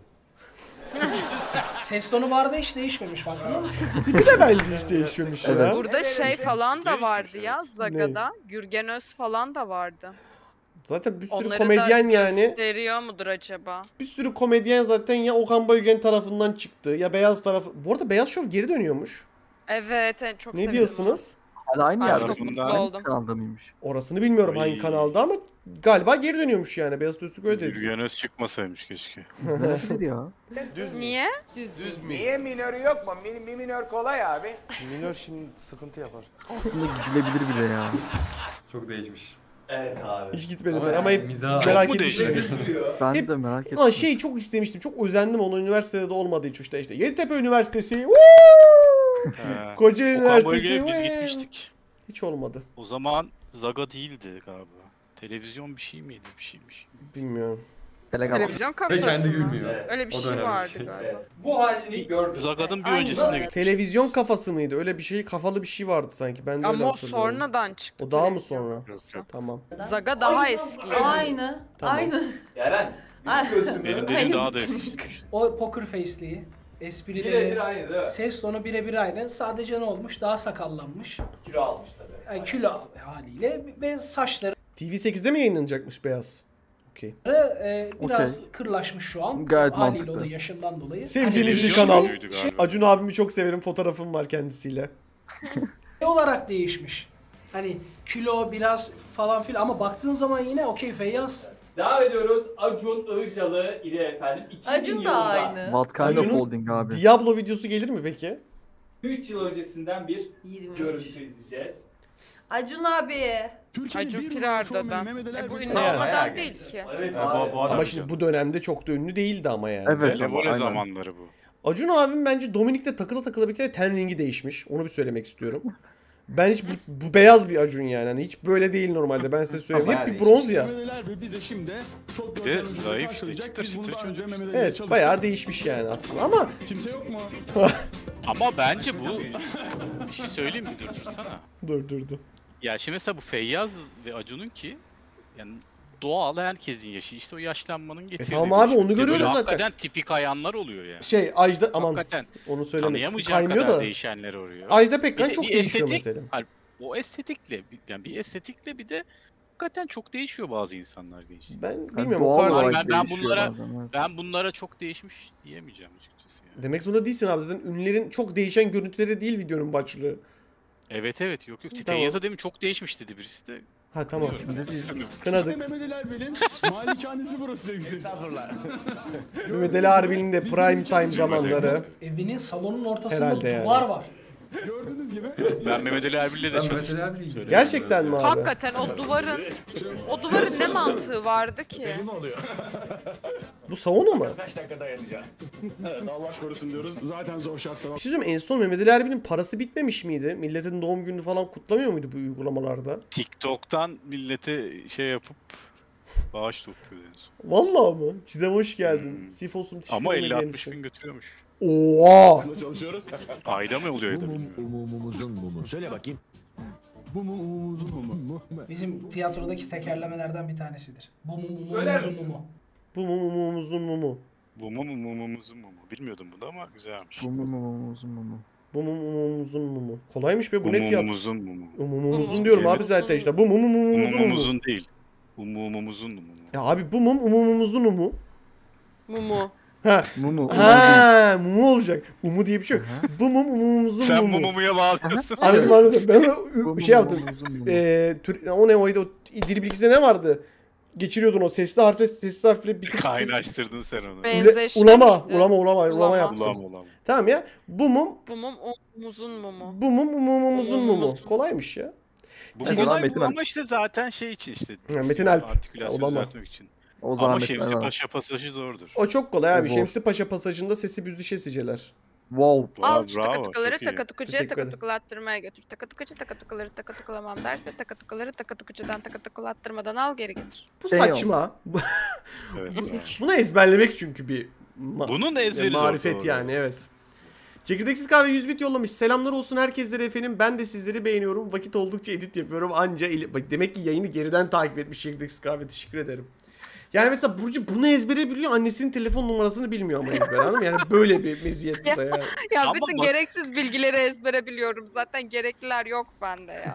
Ses tonu vardı, hiç değişmemiş, farkında mısın? Tipi de bence hiç değişmemiş ya. Evet. Burada şey falan da vardı Değişmiş, ya Zaga'da. Gürgen Öz falan da vardı. Zaten bir sürü Onları komedyen da yani. gösteriyor mudur acaba? Bir sürü komedyen zaten ya Okan Bayülgen tarafından çıktı ya Beyaz tarafı. Bu arada Beyaz Şov geri dönüyormuş. Evet, çok Ne sevindim. diyorsunuz? Hala aynı Ay, yerde. çok Tarafında- mutlu oldum. Kanalda mıymış? Orasını bilmiyorum hangi Ay. kanalda ama galiba geri dönüyormuş yani. Beyaz Öztürk öyle dedi. Yürüyen öz çıkmasaymış keşke. İzlenebilir ya. Düz mi? Niye? Düz mi? Niye minörü yok mu? Mi minör kolay abi. Minör şimdi sıkıntı yapar. Aslında gidilebilir bile ya. Çok değişmiş. Evet abi. Hiç gitmedim Ama ben ama hep mizah- merak mu etmiştim. değişmiş? Ben Hep- de merak ettim. Ama şey çok istemiştim. Çok özendim onu üniversitede de olmadığı için işte. Yeditepe Üniversitesi. He. Kocaeli Okan Üniversitesi. Bayülgen'e biz vuu. gitmiştik. Hiç olmadı. O zaman Zaga değildi galiba. Televizyon bir şey miydi? Bir şeymiş. Bilmiyorum. Telegram. Televizyon Ve kafası kendi mı? gülmüyor. Öyle bir O da şey önemli bir vardı şey. galiba. Bu halini gördüm. Zaga'nın bir Aynı. öncesine gittik. Televizyon kafası mıydı? Öyle bir şey kafalı bir şey vardı sanki. Ben de öyle Ama o hatırlıyorum. sonradan çıktı. O daha mı televizyon sonra? kafası. Yok. Tamam. Zaga daha eski. Aynı. Tamam. Aynı. Yaren. Ay. Bir kostümü. Benim Hayır. dediğim daha da eski. O poker face'liği, Birebir esprileri, aynı değil mi? ses tonu birebir aynı. Sadece ne olmuş? Daha sakallanmış. Kilo almış tabii. Yani kilo haliyle ve saçları TV8'de mi yayınlanacakmış Beyaz? Okey. Biraz kırlaşmış şu an. Gayet Haliyle mantıklı. o da yaşından dolayı. Sevdiğimiz bir Televizyon kanal. oyuncuydu galiba. Acun abimi çok severim. Fotoğrafım var kendisiyle. Olarak değişmiş. Hani kilo biraz falan filan ama baktığın zaman yine okey Feyyaz. Devam ediyoruz. Acun Ilıcalı ile efendim 2000 Acun da yılında aynı. What kind of Acun'un holding abi? Diablo videosu gelir mi peki? 3 yıl öncesinden bir 23. görüntü izleyeceğiz. Acun abi. Acun Pirarda'dan. Bu ünlü Yani. olmadan değil ki. Evet bu abi. Ama şimdi bu dönemde çok da ünlü değildi ama yani. Evet. Televole aynen. zamanları bu. Acun abim bence Dominik'te takıla takıla bir kere ten rengi değişmiş. Onu bir söylemek istiyorum. Ben hiç bu beyaz bir Acun yani. Hani hiç böyle değil normalde. Ben size söyleyeyim. Hep bir bronz ya. Bir de zayıf işte çıtır çıtır çocuk. Evet, bayağı değişmiş yani aslında ama Ama bence bu bir şey söyleyeyim mi? Durdursana. dur. Ya şimdi mesela bu Feyyaz ve Acun'un ki yani doğal herkesin yaşı. İşte o yaşlanmanın getirdiği. tamam abi, bir şey. onu Bir de görüyoruz böyle zaten. Hakikaten tipik ayanlar oluyor yani. Ajda aman Hakikaten onu söylemek tanıyamayacağın kaymıyor kadar da. değişenler oluyor. Ajda Pekkan Bir de çok bir değişiyor estetik- mesela. Hayır, o estetikle yani bir estetikle bir de hakikaten çok değişiyor bazı insanlar gençliğinde. Ben Yani bilmiyorum o doğal kadar. olarak ben değişiyor bunlara- bazen, evet. Ben bunlara çok değişmiş diyemeyeceğim açıkçası yani. Demek zorunda değilsin abi, zaten ünlülerin çok değişen görüntüleri değil videonun başlığı. Evet yok. Tamam. Feyyaz'a demin çok değişmiş dedi birisi de. Ha tamam. Bilmiyorum. Kınadık. Mehmet Ali Erbil'in malikanesi burası sevgili. Mehmet Ali Erbil'in de prime time zamanları. Evinin salonun ortasında Herhalde yani. duvar var. Gördüğünüz gibi. Ben Mehmet Ali Erbil'le de Ben Mehmet Ali çalıştım. Erbil'le Söyleyeyim. Gerçekten mi abi? Hakikaten o duvarın ne mantığı vardı ki? Bu sauna mı? Kaç dakika dayanacak? Evet, Allah korusun diyoruz. Zaten zor şartlar. Bir şey söyleyeyim mi? En son Mehmet Ali Erbil'in parası bitmemiş miydi? Milletin doğum gününü falan kutlamıyor muydu bu uygulamalarda? TikTok'tan millete şey yapıp bağış topluyor en son. Vallahi mı? Çiğdem hoş geldin. Sifos'um teşekkür Ama ederim. 50-60 bin götürüyormuş. Oha! Çalışıyoruz. Ayda mı oluyor ayda bilmiyorum. Mumumuzun mumu. Söyle bakayım. Bu mumumuzun mumu. Bizim tiyatrodaki tekerlemelerden bir tanesidir. Bu Söyler mumumuzun misin? mumu. Bu mumumuzun mumu. Bu mumumuzun mumu. Bilmiyordum bunu ama güzelmiş. Bu mumumuzun mumu. Bu mumumuzun mumu. Kolaymış be bu ne tiyatro? Mumumuzun mumu. Mumumuzun diyorum abi zaten işte. Bu mumumuzun mumu. Mumumuzun değil. Mumumuzun mumu. Ya abi bu mumumuzun mumu. Mumu. Ha. Mumu. Ha, mumu olacak. Umu diye bir şey yok. Bu mumumuzun Sen mumu. mumumuya bağlıyorsun. Anladım. Ben Bu şey yaptım. mumumuzun mumu. O ne oydu? O dil bilgisinde ne vardı? Geçiriyordun o sesli harfle bitip Kaynaştırdın sen onu. Benzeşti. Ulama yaptım. Ulam. Tamam ya. Bu mum Mumumuzun mumu. mumumuzun mumu. Kolaymış ya. Bu Mesela kolay Metin bu Alp. ama işte zaten şey için işte. Ha, Metin Alp. Artikülasyonu Ulama. düzeltmek için. O Ama zahmetler Şemsi var. Paşa pasajı zordur. O çok kolay abi. Zor. Şemsi Paşa pasajında sesi büzdüşe siceler. Wow. Al şu Bravo, takatukaları çok iyi. takatukucuya Teşekkür ederim. takatukulatırmaya götür. Takatukucu takatukaları takatukulamam derse takatukaları takatukucudan takatukulatırmadan al geri getir. Bu Eyvallah. saçma. Evet. Bunu ezberlemek çünkü bir Bunun ezberi zor, marifet doğru. yani, evet. Çekirdeksiz kahve 100 bit yollamış. Selamlar olsun herkeslere efendim. Ben de sizleri beğeniyorum. Vakit oldukça edit yapıyorum. Bak demek ki yayını geriden takip etmiş Çekirdeksiz kahve. Teşekkür ederim. Yani mesela Burcu bunu ezbere biliyor. Annesinin telefon numarasını bilmiyor ama ezber, anladın mı? Yani böyle bir meziyet bu da yani. Ya Ama bütün bak- gereksiz bilgileri ezbere biliyorum. Zaten gerekliler yok bende ya.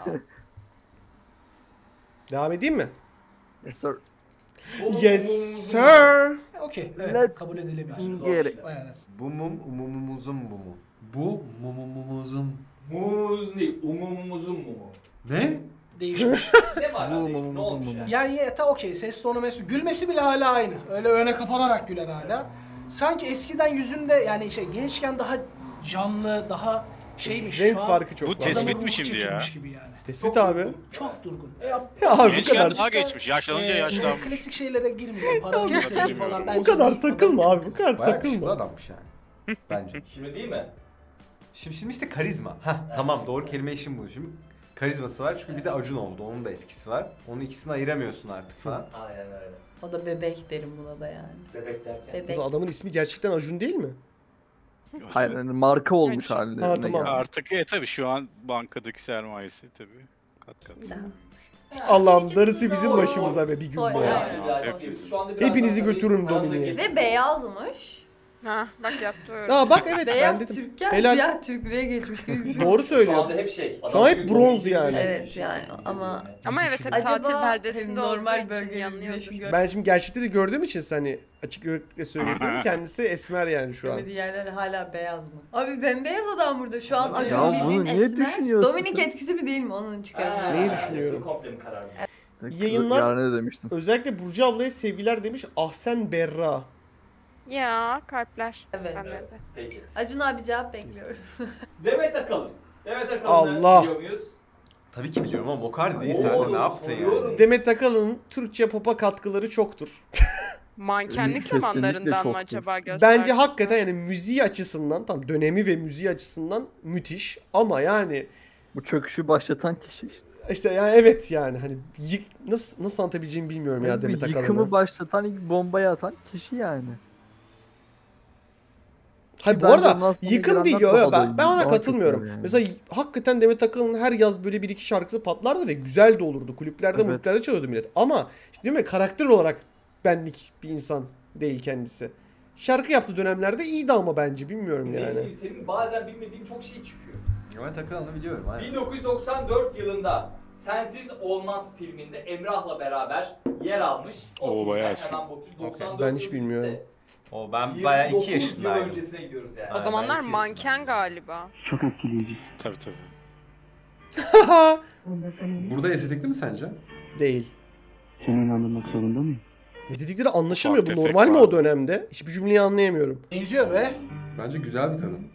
Devam edeyim mi? Yes sir. Yes sir. Okey. Evet. Let's Kabul edilebilir. Gerek. Bayağı da. Bu mum umumumuzun mumu. Bu mumumumuzun. Mumumuzun değil, umumumuzun mumu. Ne? Değişmiş. Ne var Bu lan? Ne mumumuzun olmuş mumu. yani? Yani okey ses tonu mesu. Gülmesi bile hala aynı. Öyle öne kapanarak güler hala. Sanki eskiden yüzünde yani gençken daha canlı, daha şeymiş. Renk şu an farkı çok Bu var. tespit adamın mi ruhu şimdi ya? çekilmiş gibi yani. Tespit abi. Çok durgun. Ya abi bu Gençken kadar. daha geçmiş. Yaşlanınca yaşlanmış. Klasik şeylere girmiyor. Para yönetimi falan. Bence Bu kadar değil. takılma abi. Bu kadar Bayağı yakışıklı takılma. adammış yani. Bence. Şimdi değil mi? Şimdi işte karizma. Hah tamam, doğru kelime işim bu. Şimdi karizması var çünkü bir de Acun oldu. Onun da etkisi var. Onun ikisini ayıramıyorsun artık falan. Aynen öyle. O da bebek derim buna da yani. Bebek derken. Bebek. Mesela adamın ismi gerçekten Acun değil mi? Hayır, yani marka olmuş halinde. Ha, tamam. Artık tabii şu an bankadaki sermayesi tabii kat kat. Allah'ım darısı bizim başımıza be bir gün Oy, bu ya. aynen. Birazdan Hepimiz. şu anda biraz Hepinizi daha tabii götürürüm aranıza Dominik'e. girdik. Ve beyazmış. Ha bak yaptı öyle. Aa bak evet ben Beyaz dedim. Türkken Helal. siyah Türklüğe geçmiş gibi bir şey. Doğru Şu söylüyor. anda hep şey. Şu an hep bronz Adam- yani. Evet yani ama Ama evet hep acaba tatil beldesinde normal olduğu için bölge yanıyordur. Ben şimdi gerçekte de gördüğüm için hani açık yüreklilikle söylüyorum. Kendisi esmer yani şu an. Diğerleri hala beyaz mı? Abi bembeyaz adam burada şu an Acun Ya bildiğin bunu niye esmer. düşünüyorsun Dominik sen? etkisi mi değil mi onun çıkarımı? Neyi düşünüyorum? Komple mi karar verdin? Yayınlar- Yani ne demiştim. Özellikle Burcu ablaya sevgiler demiş Ahsen Berra. Ya kalpler. Evet. Bende de. Peki. Acun abi cevap bekliyoruz. Demet Akalın. Demet Akalın'ı Allah. biliyor muyuz? Tabii ki biliyorum ama Mokardi değil sen de ne yaptın yani? Demet Akalın'ın Türkçe pop'a katkıları çoktur. Mankenlik Kesinlikle zamanlarından mı çoktur. acaba gösterdi? Bence hakikaten yani müziği açısından tam dönemi ve müziği açısından müthiş ama yani Bu çöküşü başlatan kişi işte. işte yani evet yani hani nasıl anlatabileceğimi bilmiyorum ya Yani Demet bu yıkımı Akalın'ı. başlatan, ilk bombayı atan kişi yani. Hayır bu Bence arada ondan sonra yıkım değil gelenler ya daha ben ona daha katılmıyorum. kötü yani. Mesela hakikaten Demet Akalın'ın her yaz böyle bir iki şarkısı patlardı ve güzel de olurdu. Kulüplerde Evet. multiplerde çalıyordu millet. Ama işte diyorum ya karakter olarak benlik bir insan değil kendisi. Şarkı yaptığı dönemlerde iyiydi ama bence bilmiyorum yani. Senin bazen bilmediğin çok şey çıkıyor. Demet Akalın'ı biliyorum. Aynen. 1994 yılında Sensiz Olmaz filminde Emrah'la beraber yer almış. Oo, filmden bayağı hemen eski. bakayım. 94 Ben hiç yıl bilmiyorum. önce. O ben bayağı 2 29 yıl yaşındaydım. öncesine gidiyoruz yani. O zamanlar ben iki manken galiba. Tabii tabii. Burada estetikli mi sence? Değil. Seni inandırmak zorunda mıyım? Ne dedikleri anlaşılmıyor. Bu Ufak tefek normal mi var. o dönemde? Hiçbir cümleyi anlayamıyorum. Benziyor be. Bence güzel bir kadın.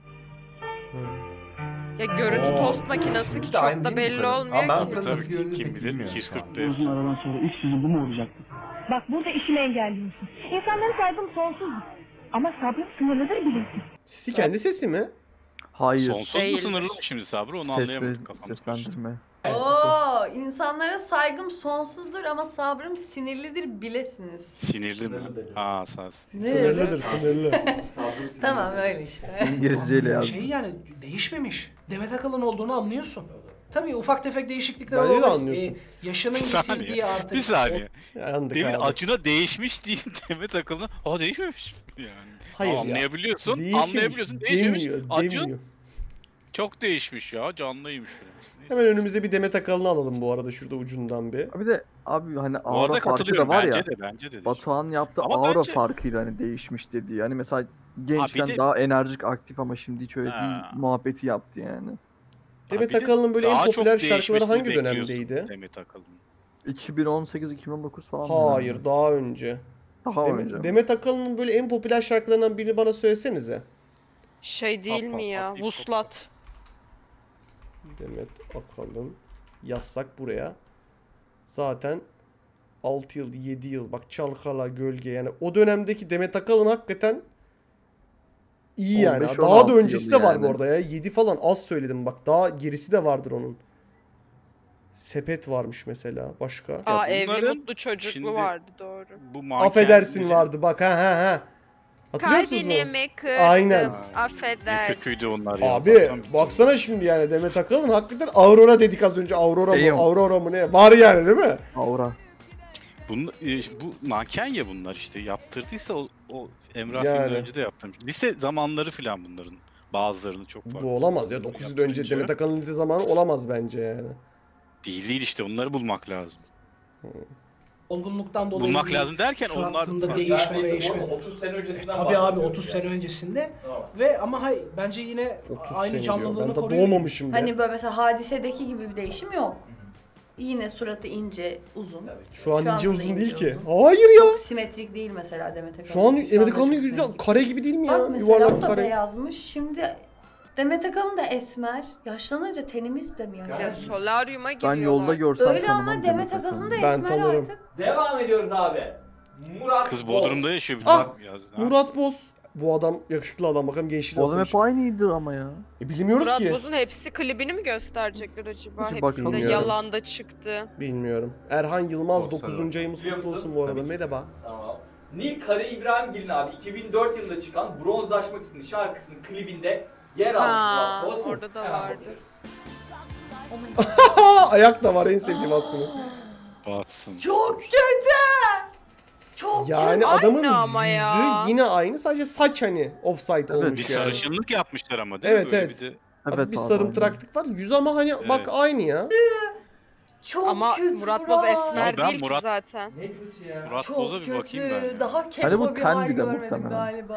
Ya görüntü Oo. tost makinesi ki Bir de aynı çok da değil mi bu belli kadın? olmuyor Ama ben ki. bu kadın nasıl Tabii göründüğünü kim pek bilir mi? bilmiyorum şu an. 245. Uzun aradan sonra üç yüzün bu mu olacaktı? Bak burada işimi engelliyorsun. İnsanların saygım sonsuzdur. Ama sabrım sınırlıdır bilirsin. Sesi kendi sesi mi? Hayır. Sonsuz mu Değildir. sınırlı mı şimdi Sabri? Onu Sesle, anlayamadım kafamda. seslendirme. Oo, insanlara saygım sonsuzdur ama sabrım sinirlidir bilesiniz. Sinirli mi? Aa sağ ol. Sınırlıdır sınırlı. Tamam öyle işte. İngilizceyle yazdım. Şey yani değişmemiş. Demet Akalın olduğunu anlıyorsun. Tabii ufak tefek değişiklikler Bence de oluyor. anlıyorsun. Yaşının Bir saniye, getirdiği artık. Bir saniye. Yandık Demin abi. Acun'a değişmiş diye Demet Akalın'a aa değişmemiş yani. Hayır ya. Anlayabiliyorsun. Değişmemiş, Anlayabiliyorsun. Değişmemiş. demiyor, Acun demiyor. çok değişmiş ya. Canlıymış. Neyse. Hemen önümüzde bir Demet Akalın'ı alalım bu arada şurada ucundan bir. Bir de abi hani Bu aura arada farkı da katılıyorum. var ya. Bence de. Batuhan yaptı Ama aura bence- farkıyla hani değişmiş dedi. Yani mesela gençken de- daha enerjik, aktif ama şimdi hiç öyle Ha. değil muhabbeti yaptı yani. Demet bir de Akalın'ın böyle en daha çok popüler şarkıları değişmesini hangi bekliyorsun dönemdeydi? Demet Akalın. 2018-2019 falan. Hayır, daha önce. Daha önce. mi? Demet Akalın'ın böyle en popüler şarkılarından birini bana söylesenize. Şey değil Hop, mi hop, ya? hop, hip hop. Vuslat. Demet Akalın yazsak buraya. Zaten 6 yıl, 7 yıl. Bak Çalkala, Gölge yani o dönemdeki Demet Akalın hakikaten iyi yani. 15-16 Daha da öncesi yıl de var bu yani. arada ya. 7 falan az söyledim bak. Daha gerisi de vardır onun. Sepet varmış mesela başka. Aa evli bunların mutlu çocuklu şimdi- vardı doğru. Bu manken Affedersin vardı bak ha. Hatırlıyor musunuz Kalbini mu? mi kırdım? Aynen. Ne Affeder. kötüydü onlar ya. Abi zaten. baksana şimdi yani Demet Akalın hakikaten Aurora dedik az önce. Aurora Değil mı? mi? Aurora mı ne? Var yani değil mi? Aura. Bu manken ya bunlar işte yaptırdıysa o Emrah Yani. filmi önce de yaptırmış. Lise zamanları filan bunların. Bazılarını çok farklı. Bu olamaz ya. 9 yıl önce Yaptırınca- Demet Akalın lise zamanı olamaz bence yani. Değil işte onları bulmak lazım. Olgunluktan dolayı. Bulmak bir lazım derken suratında onlar- değişme Neredeyse değişme. 30 sene öncesinden Tabii abi bahsediyoruz 30 yani. sene öncesinde Tamam. ve ama bence yine 30 aynı sene canlılığını diyor. Ben de koruyor. doğmamışım Hani ya. böyle mesela hadisedeki gibi bir değişim yok. Yine suratı ince, uzun. Şu an Şu ince anda uzun ince değil ki. uzun. Hayır ya. Simetrik değil mesela Demet Akalın. Şu an anda Demet Akalın'ın çok yüzü simetrik. kare gibi değil mi ya? Bak mesela o Yuvarlak da kare. beyazmış. Şimdi Demet Akalın da esmer. Yaşlanınca tenimiz de mi Ya yaşlanıyor? solaryuma Ben giriyorlar. yolda görsem Öyle tanımam ama Demet Akalın da Ben esmer tanırım. artık. Devam ediyoruz abi. Murat Kız Boz. Bodrum'da yaşıyor bir Ah! de. Murat Boz. Bu adam yakışıklı adam. Bakalım gençliği O adam nasılmış. hep aynıydı ama ya. Bilmiyoruz Murat ki. Boz'un hepsi klibini mi gösterecekler acaba? Hiç Hepsi de bakmıyorum. yalanda çıktı. Bilmiyorum. Erhan Yılmaz Olsa 9. ayımız Biliyor kutlu musun? olsun bu arada. Tabii ki. Merhaba. Tamam. Nil Kara İbrahimgil'in abi 2004 yılında çıkan Bronzlaşmak isimli şarkısının klibinde yer almış Ha, Murat Boz. orada da Hemen vardı. bakıyoruz. Ayak da var en sevdiğim aslında. Batsın. Çok kötü! Çok Yani Aynı adamın ama yüzü ya. yine aynı, sadece saç hani offside olmuş Bir yani. sarışınlık yapmışlar ama değil mi? Evet Böyle evet. bir de- Hafif bir sarımtıraklık var. Yüz ama hani bak aynı ya. Çok Ama kötü Murat Boz esmer Ama ben değil ki Murat- zaten. Ne kötü ya. Murat Çok Boz'a bir kötü. bakayım ben. ya. Daha Hani keko bu bir ten hal bir de görmedim muhtemelen. galiba.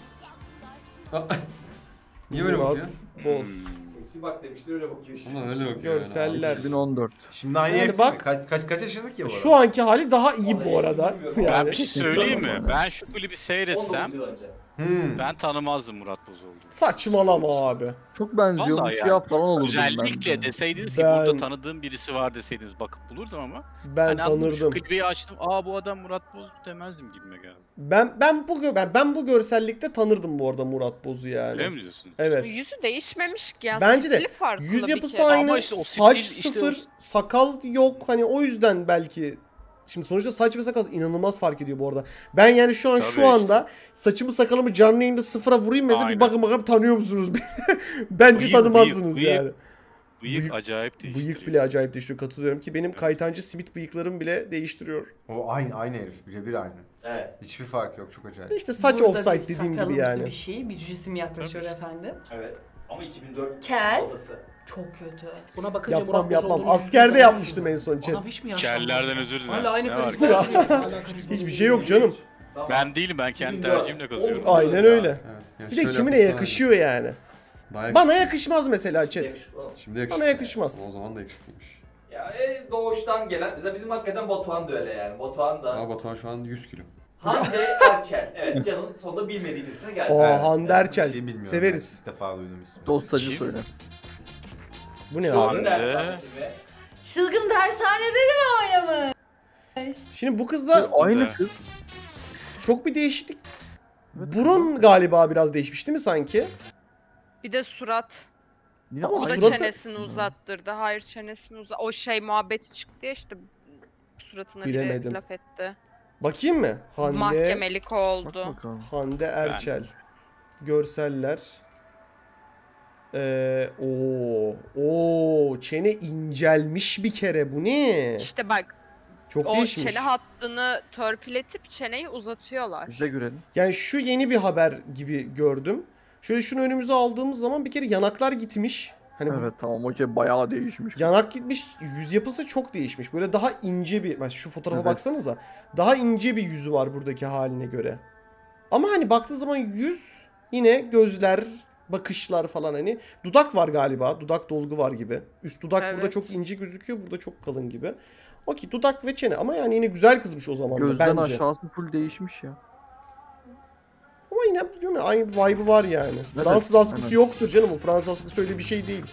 Niye böyle bakıyor? Murat Boz. Seksi bak demişler öyle bakıyor işte. Ama öyle bakıyor. Görseller. 2014. Şimdi aynı Yani herif bak- mi? Kaç yaşındık ya bu arada? Şu anki hali daha iyi bu arada. Ben Yani. bir şey söyleyeyim mi? Ben şu klibi seyretsem 19 yıl önce. ben tanımazdım Murat Boz olduğunu. Saçmalama abi. Çok benziyormuş Vallahi ya yani. falan olurdu Özellikle deseydiniz ki Ben- burada tanıdığım birisi var deseydiniz bakıp bulurdum ama Ben hani anladım, şu tanırdım. klibi açtım. Aa bu adam Murat Boz demezdim gibime geldi. Ben bu görsellikte tanırdım bu arada Murat Boz'u yani. Öyle mi diyorsun? Evet. Yüzü değişmemiş ki ya. Bence de stili farklı yüz bir yapısı kere. aynı, Ama işte o saç stil işte sıfır, sakal yok. Hani o yüzden belki. Şimdi sonuçta saç ve sakal inanılmaz fark ediyor bu arada. Ben yani şu an Tabii şu anda saçımı sakalımı canlı yayında sıfıra vurayım mesela bir Aynen. bakın bakalım tanıyor musunuz beni? Bence Bıyık, tanımazsınız bıyık, yani. Bıyık acayip değiştiriyor. Bıyık bile acayip değişiyor, katılıyorum ki benim kaytancı simit bıyıklarım bile değiştiriyor. O aynı herif. Birebir aynı. Evet. Hiçbir fark yok. Çok acayip. İşte saç Burada offside bir dediğim gibi sakalımsı yani. bir şey, bir cisim yaklaşıyor efendim. Evet. Ama 2004 Kel. modası. Çok kötü. Buna bakınca Yapmam Murat Boz olduğunu Askerde yüzde yapmıştım en son chat. Adam hiç mi yaşlanmadı? Kellerden özür dilerim. Hala aynı Ne karizma. var? Hiçbir şey yok canım. Ben değilim, ben kendi tercihimle kazıyorum. Aynen öyle. Evet, yani Bir de şöyle kimine yapmışlar yakışıyor yani. Bayağı Bana yakışmaz mesela chat. Şimdi yakışıklı. Bana yakışmaz. O zaman da yakışıklıymış. Ya doğuştan gelen, mesela bizim hakikaten Batuhan da öyle yani. Batuhan da. Ama Batuhan şu an 100 kilo. Hande Erçel. Evet, Can'ın sonunda bilmediği birisine geldi. Aa Hande Erçel. Şey bilmiyorum Severiz. ben, İlk defa duydum ismini. Dostacı Kim? söyle. Bu ne Çılgın abi? Dershanesi ve Çılgın dershanede de mi oynamış? Şimdi bu kızda Aynı kız. çok bir değişiklik. Burun galiba biraz değişmiş değil mi sanki? Bir de surat. Yine Ama O da aynı. suratı- çenesini uzattırdı. Hayır çenesini O şey muhabbeti çıktı ya işte. Suratına Bilemedim. biri laf etti. Bakayım mı? Hande Mahkemelik Bak oldu. bakalım. Hande Erçel. Görseller. Çene incelmiş bir kere, bu ne? İşte bak Çok o değişmiş. çene hattını törpületip çeneyi uzatıyorlar. Biz de görelim. Yani şu yeni bir haber gibi gördüm. Şöyle şunu önümüze aldığımız zaman bir kere yanaklar gitmiş. Hani bu Evet tamam okey bayağı değişmiş. yanak gitmiş, yüz yapısı çok değişmiş. Böyle daha ince bir, bak şu fotoğrafa Evet. baksanıza. Daha ince bir yüzü var buradaki haline göre. Ama hani baktığı zaman yüz yine gözler, bakışlar falan hani. Dudak var galiba. Dudak dolgu var gibi. Üst dudak burada Evet. çok ince gözüküyor. Burada çok kalın gibi. Okey, dudak ve çene ama yani yine güzel kızmış o zaman da Gözden bence. aşağısı full değişmiş ya. Ama yine diyorum ya, aynı vibe'ı var yani. Fransız askısı evet. yoktur canım. O Fransız askısı öyle bir şey değil.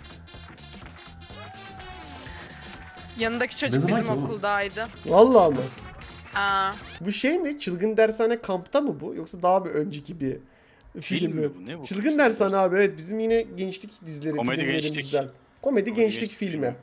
Yanındaki çocuk zaman bizim ki oğlum? okuldaydı. Vallahi mı? Aa, Bu şey mi? Çılgın Dershane Kamp'ta mı bu? Yoksa daha bir önceki bir film mi mi? bu? Ne bu? Çılgın Dershane abi, evet, bizim yine gençlik dizileri, Komedi filmlerimizden. Komedi gençlik gençlik filmi.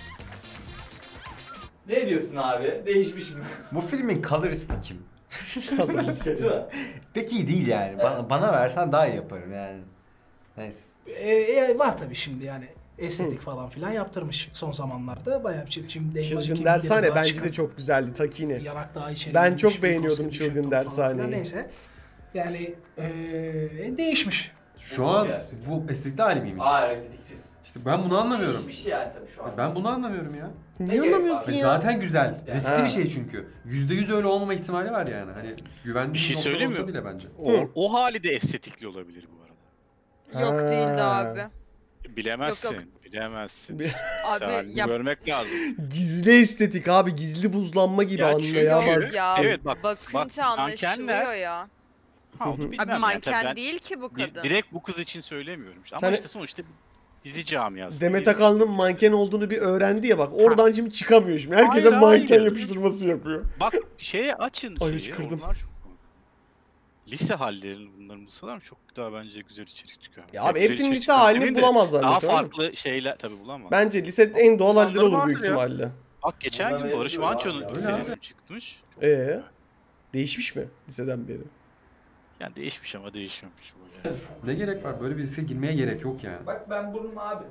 ne diyorsun abi? Değişmiş mi? Bu filmin coloristi kim? Kötü mü? Pek iyi değil yani. Bana versen daha iyi yaparım yani. Neyse. Var tabii şimdi yani estetik falan filan yaptırmış son zamanlarda. Bayağı bir çim Çılgın Dershane bence de çok güzeldi Takini. Yanak daha içeri Ben girmiş, çok bir beğeniyordum maske, bir Çılgın şapka falan Dershane'yi. filan. Neyse. Yani değişmiş. Şu an bu estetikli hali miymiş? Hayır, estetiksiz. İşte ben bunu anlamıyorum. Değişmiş yani tabii şu an. Ben bunu anlamıyorum ya. Niye anlamıyorsun ya? Zaten güzel. Ya. Riskli Ha. bir şey çünkü. %100 öyle olmama ihtimali var yani. Hani güvendiğim Bir şey noktada söyleyeyim olsa mi? bile bence. O hali de estetikli olabilir bu arada. yok Ha. değildi abi. Bilemezsin. Yok, Bilemezsin. Abi Sen yap. görmek lazım. Gizli estetik abi, gizli buzlanma gibi Ya anlayamazsın. Ya Evet, bak, bakınca bak, anlaşılıyor mankenler- ya. Ha, onu bilmem Abi yani. manken Tabii ben değil ki bu kadın. direkt bu kız için söylemiyorum. Ama Sen- işte sonuçta dizi camiası. Demet değil. Akalın'ın manken olduğunu bir öğrendi ya, bak oradan şimdi çıkamıyor şimdi. Herkese Hayır, manken hayır. yapıştırması yapıyor. Bak şeye açın Ay, şeyi. hıçkırdım. Onlar çok lise hallerini bunların bulsalar çok daha bence güzel içerik çıkıyor. Ya abi Güzel hepsinin içerik lise çıkıyor halini demeyeyim de bulamazlar Daha muhtemelen. farklı şeyler tabii bulamaz. Bence lise en doğal halleri Bazıları olur büyük vardır ya. ihtimalle. Bak geçen Bunlar gün Barış yazıyor Manço'nun abi. lise Öyle resmi çıkmış. Çok Değişmiş mi liseden beri? Yani değişmiş ama değişmemiş böyle. Ne gerek var? Böyle bir riske girmeye gerek yok yani. Bak ben burnum abi.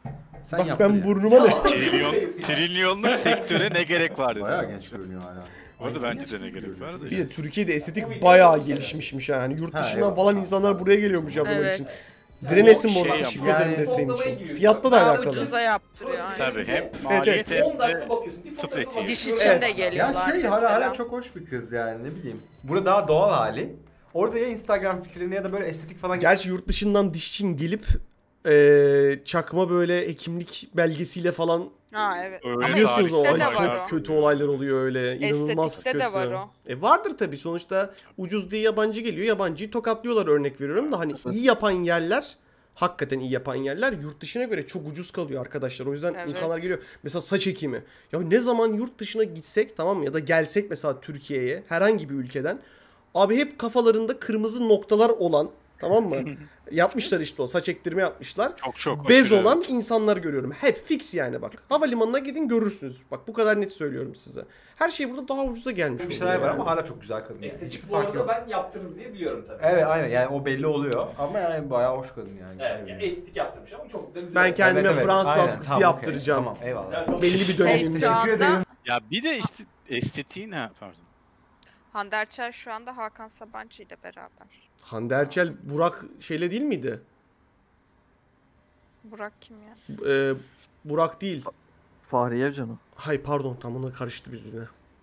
Sen Bak yaptın ben ya. burnuma ne? Trilyonluk sektöre ne gerek var dedi. Bayağı genç görünüyor hala. Orada bence de ne gerek var da Bir işte. de Türkiye'de estetik bayağı gelişmişmiş yani. Yurt dışından eyvallah. falan insanlar buraya geliyormuş yapmak Evet. için. Direnesin bu şey arada. Teşekkür ama- ederim Yani desteğin fonlamaya için. giriyor. Fiyatla da Daha alakalı. ucuza yaptırıyor. aynen. Tabii hem maliyet 10 hem dakika de bakıyorsun. Bir tıp fotoğrafa etiği. bakıyorsun. Diş için de Ya geliyorlar. şey hala mesela. çok hoş bir kız yani ne bileyim. Burada daha doğal hali. Orada ya Instagram filtrelerine ya da böyle estetik falan. Gerçi yurt dışından diş için gelip çakma böyle hekimlik belgesiyle falan Ha evet. Öyle Ama biliyorsunuz o estetikte ay de var çok o. kötü olaylar oluyor öyle. İnanılmaz Estetikte de kötü. var o. Vardır tabii sonuçta ucuz diye yabancı geliyor. Yabancıyı tokatlıyorlar örnek veriyorum da hani iyi yapan yerler hakikaten iyi yapan yerler yurt dışına göre çok ucuz kalıyor arkadaşlar. O yüzden Evet. insanlar geliyor. Mesela saç ekimi. Ya ne zaman yurt dışına gitsek tamam mı ya da gelsek mesela Türkiye'ye herhangi bir ülkeden abi hep kafalarında kırmızı noktalar olan tamam mı? Yapmışlar işte o saç ektirme yapmışlar. çok Bez aşırı, olan evet. insanlar görüyorum. Hep fix yani bak. Havalimanına gidin görürsünüz. Bak bu kadar net söylüyorum size. Her şey burada daha ucuza gelmiş. bir oluyor şeyler var yani. ama hala çok güzel kadın. Yani. Hiçbir Estetik bu fark arada yok. ben yaptırdım diye biliyorum tabii. Evet aynen yani o belli oluyor ama yani bayağı hoş kadın yani. Evet, Güzel yani bir- estetik yaptırmış ama çok da güzel. Ben kendime Evet, evet, Fransız aynen. askısı Tamam, okey. yaptıracağım. Tamam eyvallah. Güzel. Belli bir dönemimde. Şu anda Ya bir de işte estetiğin pardon. Hande Erçel şu anda Hakan Sabancı ile beraber. Hande Erçel Burak şeyle değil miydi? Burak kim ya? Burak değil. Fahriye Evcen'i. Hay pardon tam ona karıştı birbirine.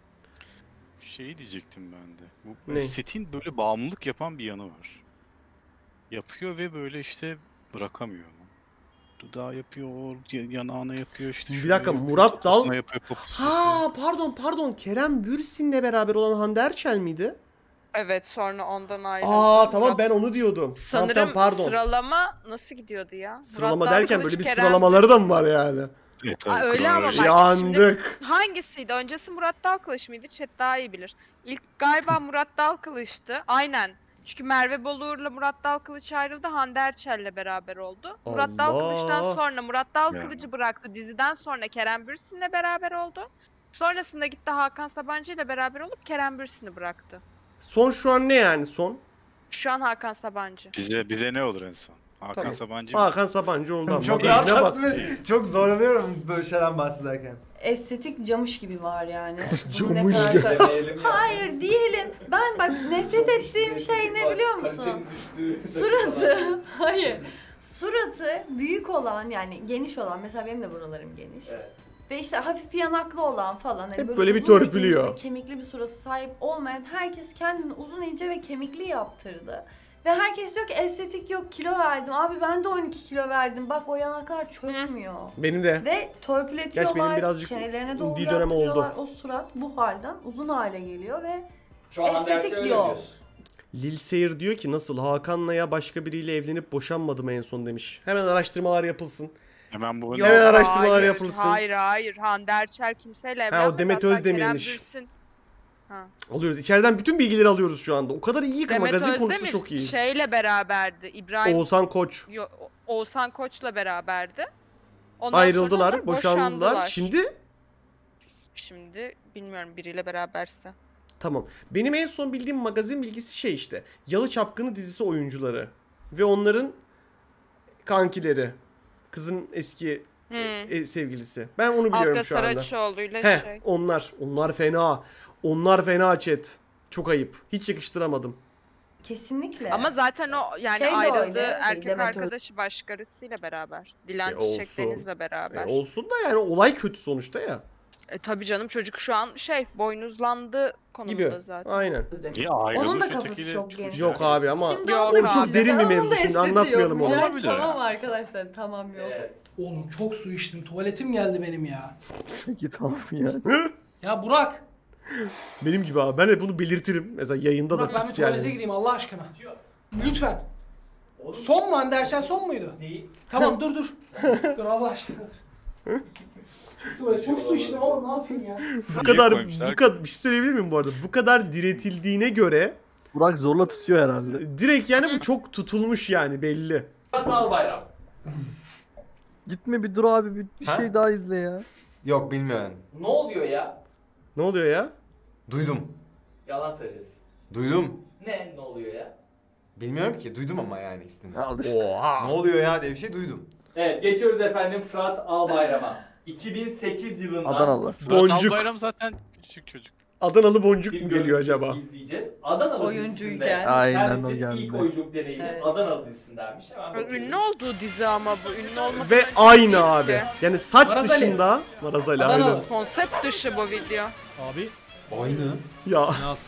Şey diyecektim ben de. Bu Ne? estetiğin böyle bağımlılık yapan bir yanı var. Yapıyor ve böyle işte bırakamıyor onu. Dudağı yapıyor, yanağına yapıyor işte. Bir şuraya dakika, yapıyor, Murat Dal- poposuna yapıyor, poposuna yapıyor. Ha pardon Kerem Bürsin'le beraber olan Hande Erçel miydi? Evet sonra ondan ayrıldı. Tamam Murat- ben onu diyordum. Sanırım Tamam, pardon. sıralama nasıl gidiyordu ya? Sıralama Murat derken Dalkılıç, böyle bir Kerem- sıralamaları da mı var yani? Evet, Aa, tabii, öyle ama kronoloji. bak Yandık. şimdi hangisiydi? Öncesi Murat Dalkılıç mıydı? Chat daha iyi bilir. İlk galiba Murat Dalkılıç'tı. Aynen. Çünkü Merve Boluğur'la Murat Dalkılıç ayrıldı. Hande Erçel'le beraber oldu. Murat Allah. Dalkılıç'tan sonra Murat Dalkılıç'ı bıraktı. Diziden sonra Kerem Bürsin'le beraber oldu. Sonrasında gitti Hakan Sabancı ile beraber olup Kerem Bürsin'i bıraktı. Son şu an ne yani son? Şu an Hakan Sabancı. Bize ne olur en son? Hakan Tamam. Sabancı. Hakan Sabancı oldu ama. Çok İzine bak. rahat ve çok zorlanıyorum böyle şeyden bahsederken. Estetik camış gibi var yani. Bunu ne Camış kadar- gibi. Demeyelim ya. Hayır diyelim. Ben bak nefret ettiğim şey ne biliyor musun? Kalitenin düştüğü Suratı. Hayır. Suratı büyük olan yani geniş olan mesela benim de buralarım geniş. Evet. Ve işte hafif yanaklı olan falan. Hani Hep böyle bir uzun ve törpülüyor. geniş ve kemikli bir suratı sahip olmayan herkes kendini uzun ince ve kemikli yaptırdı. Ve herkes diyor ki estetik yok kilo verdim. Abi ben de 12 kilo verdim. Bak o yanaklar çökmüyor. Benim de. Ve törpületiyorlar. Gerçi benim birazcık çenelerine doğru indiği dönem oldu. yaptırıyorlar. O surat bu halden uzun hale geliyor ve Şu an Hande estetik Erçel öyle yok. diyorsun. Lil Seyir diyor ki nasıl Hakan'la ya başka biriyle evlenip boşanmadım en son demiş. Hemen araştırmalar yapılsın. Hemen bu Yok. Hemen araştırmalar hayır, yapılsın. Hayır. Hande Erçel kimseyle o evlenmedi. Demet Hatta Özdemir'miş. Kerem Bürsin- Ha. Alıyoruz. İçeriden bütün bilgileri alıyoruz şu anda. O kadar iyi ki Demet magazin konusunda Özdemir çok iyiyiz. şeyle beraberdi. İbrahim Oğuzhan Koç. Oğuzhan Koç'la beraberdi. Ondan Ayrıldılar, sonra boşandılar. Şimdi bilmiyorum biriyle beraberse. Tamam. Benim en son bildiğim magazin bilgisi şey işte. Yalı Çapkını dizisi oyuncuları. Ve onların kankileri. Kızın eski sevgilisi. Ben onu biliyorum Alpra şu anda. Saraçoğlu'yla şey. Onlar fena. Onlar fena chat. Çok ayıp. Hiç yakıştıramadım. kesinlikle. Ama zaten o yani Şey de ayrıldığı öyle, erkek Demet arkadaşı başkarısıyla beraber. Dilan olsun. Çiçek Deniz'le beraber. Olsun da yani olay kötü sonuçta ya. Tabii canım çocuk şu an boynuzlandı konumda Gibi. zaten. Aynen. Niye ayrılmış Onun da ötekiyle kafası çok geniş. Yok abi ama Şimdi Yok onun abi. da çok derin bir onun da mevzu şimdi estetiği anlatmayalım yok. onu. Yani Olabilir tamam ya. arkadaşlar tamam yok. Evet. Oğlum çok su içtim. Tuvaletim geldi benim ya. Git abi ya. Ya Burak. benim gibi abi. Ben de bunu belirtirim. Mesela yayında Burak da ben bir fix tuvalete yani. gideyim Allah aşkına. Lütfen. Oğlum, Son mu Hande Erçel son muydu? değil. Tamam dur. Dur Allah aşkına. Tuvalet çok su içtim oğlum ne yapayım ya. Bu kadar koymuşlar? bir şey söyleyebilir miyim bu arada? Bu kadar diretildiğine göre Burak zorla tutuyor herhalde. direkt yani bu çok tutulmuş yani belli. Murat Albayrak. Gitme bir dur abi bir Ha? şey daha izle ya. Yok bilmiyorum. Ne oluyor ya? Ne oluyor ya? Duydum. Yalan söylüyorsun. Duydum. Ne oluyor ya? Bilmiyorum ki. Duydum ama yani ismini. Al işte. Oha. Ne oluyor ya diye bir şey duydum. Evet geçiyoruz efendim Fırat Albayram'a. 2008 yılında Adanalı. Fırat Boncuk. Albayram zaten küçük çocuk. Adanalı boncuk bir mu geliyor acaba? izleyeceğiz. Adanalı Oyuncuyken. dizisinde Aynen, kendisi o geldi. ilk oyunculuk deneyimi Evet. Adanalı dizisindenmiş. Hemen bakıyoruz. Ünlü olduğu dizi ama bu. Ünlü olmadan Ve önce aynı değil abi. ki. Yani saç Marazali. dışında Marazali Adanalı. aynen. Konsept dışı bu video. Abi Aynı. Ya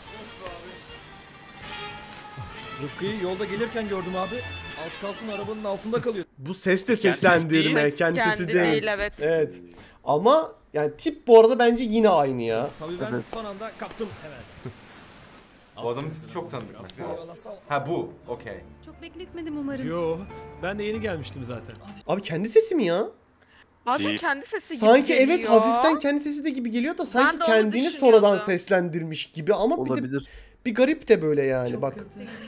Rıfkı'yı yolda gelirken gördüm abi. Az kalsın arabanın altında kalıyor. bu ses de Kendisi seslendirme. değil. Kendi sesi Kendi değil. değil, evet. Evet. Ama yani tip bu arada bence yine aynı ya. Tabii ben Evet. son anda kaptım hemen. Bu adamın tipi çok tanıdık mesela. Eyvallah, sağ ol. Ha bu. Okey. Çok bekletmedim umarım. Yo, ben de yeni gelmiştim zaten. Abi kendi sesi mi ya? Bazen Değil. kendi sesi gibi Sanki geliyor. evet hafiften kendi sesi de gibi geliyor da sanki de onu kendini düşünüyordum. sonradan seslendirmiş gibi ama bir de Olabilir. bir garip de böyle yani bak.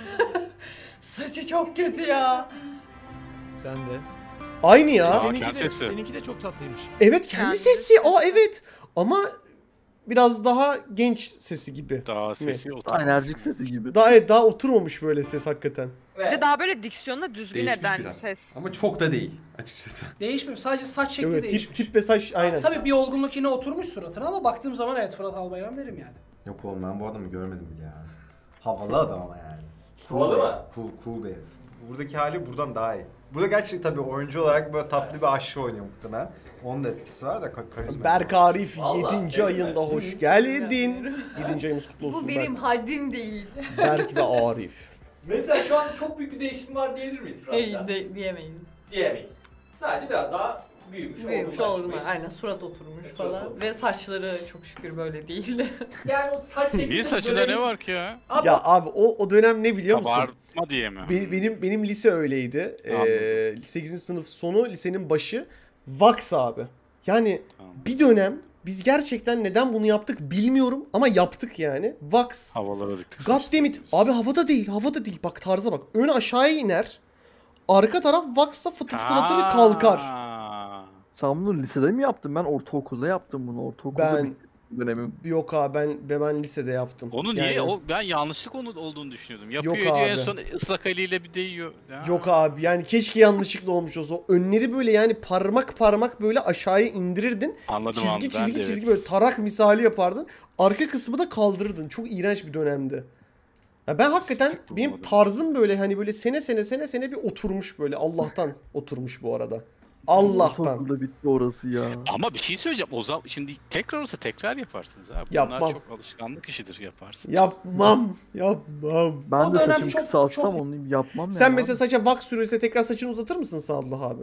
Saçı çok kötü ya. Sen de. Aynı ya. Seninki de çok tatlıymış. Evet kendi Kendi sesi. Aa evet. Ama biraz daha genç sesi gibi. Daha sesi Daha enerjik sesi gibi. Daha oturmamış böyle ses hakikaten. Bir de daha böyle diksiyonla düzgün Değişmiş eden biraz. ses. Ama çok da değil açıkçası. Değişmiyor. Sadece saç şekli Evet, değişmiş. tip ve saç aynen. Tabii bir olgunluk yine oturmuş suratına ama baktığım zaman evet Fırat Albayrak derim yani. Yok oğlum ben bu adamı görmedim bile ya. Havalı adam ama yani. Havalı bir- mı? Cool bir herif. Buradaki hali buradan daha iyi. Burada gerçekten tabii oyuncu olarak böyle tatlı bir aşçı oynuyor muhtemelen. Onun da etkisi var da karizma. Berk Arif Vallahi, 7. ayında hoş geldin. 7. ayımız kutlu olsun Bu benim Berk. haddim değil. Berk ve Arif. Mesela şu an çok büyük bir değişim var diyebilir miyiz Fırat'ta? Diyemeyiz. Diyemeyiz. Sadece biraz daha büyümüş, Büyümüş, olgunlaşmış. olgun. Aynen surat oturmuş Surat falan. oturmuş. Ve saçları çok şükür böyle değil. Yani o saç şekli... Niye saçında ne var ki ya? Ya abi o dönem ne biliyor musun? Kabartma diye mi? Benim lise öyleydi. Anladım. 8. sınıf sonu, lisenin başı. Wax abi. Yani Tamam. bir dönem biz gerçekten neden bunu yaptık bilmiyorum ama yaptık yani. Wax. Havalara diktik. Goddammit. Abi havada değil, havada değil. Bak tarza bak. Ön aşağıya iner. Arka taraf wax'la fıtıftılatır kalkar. Sen bunu lisede mi yaptın? Ben ortaokulda yaptım bunu. Ortaokulda Ben- bir dönemim. Yok abi ben lisede yaptım. Onu Yani- niye? Ben yanlışlık olduğunu düşünüyordum. Yapıyor Yok ediyor en abi. son ıslak eliyle bir değiyor. Ya. Yok abi yani keşke yanlışlıkla olmuş olsa. Önleri böyle yani parmak böyle aşağıya indirirdin. Anladım Çizgi abi. Ben çizgi de çizgi evet. böyle tarak misali yapardın. Arka kısmı da kaldırırdın. Çok iğrenç bir dönemdi. Ya ben hakikaten Çok benim bulamadım. tarzım böyle hani böyle sene bir oturmuş böyle. Allah'tan oturmuş bu arada. Allah'tan. Ortaokulda bitti orası ya. Ama bir şey söyleyeceğim. O zaman şimdi tekrar olsa tekrar yaparsınız abi. Yapmam. Bunlar çok alışkanlık işidir yaparsınız. Yapmam. Ben O de dönem saçımı çok- kısaltsam çok- onu yapmam Sen yani mesela abi. saça wax sürülse tekrar saçını uzatır mısın Sadullah abi?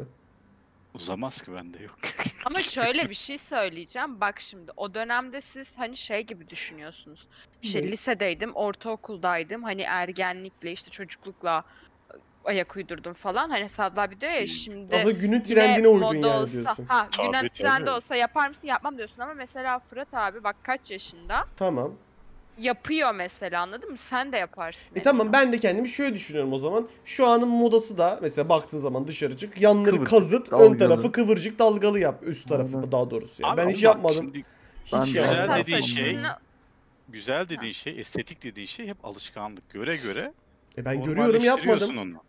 Uzamaz ki bende yok. Ama şöyle bir şey söyleyeceğim. Bak şimdi o dönemde siz hani şey gibi düşünüyorsunuz. İşte Ne? lisedeydim, ortaokuldaydım. Hani ergenlikle işte çocuklukla ayak uydurdum falan. Hani Sadullah bir diyor ya şimdi Aslında günün yine trendine uydun moda yani olsa, diyorsun. Ha, Tabii, günün trendi tabii. olsa yapar mısın yapmam diyorsun ama mesela Fırat abi bak kaç yaşında Tamam. yapıyor mesela anladın mı? Sen de yaparsın. Tamam eminim. ben de kendimi şöyle düşünüyorum o zaman. Şu anın modası da mesela baktığın zaman dışarı çık. Yanları Kıvırcık, kazıt, ön dalgalı. tarafı kıvırcık dalgalı yap. Üst tarafı Aynen. daha doğrusu. Yani. Abi Ben ama hiç bak yapmadım. şimdi Ben Hiç de yapmadım. güzel Sen dediğin şey, saçını- güzel dediğin şey, estetik dediğin şey hep alışkanlık. Göre Ben görüyorum normalleştiriyorsun yapmadım. onu.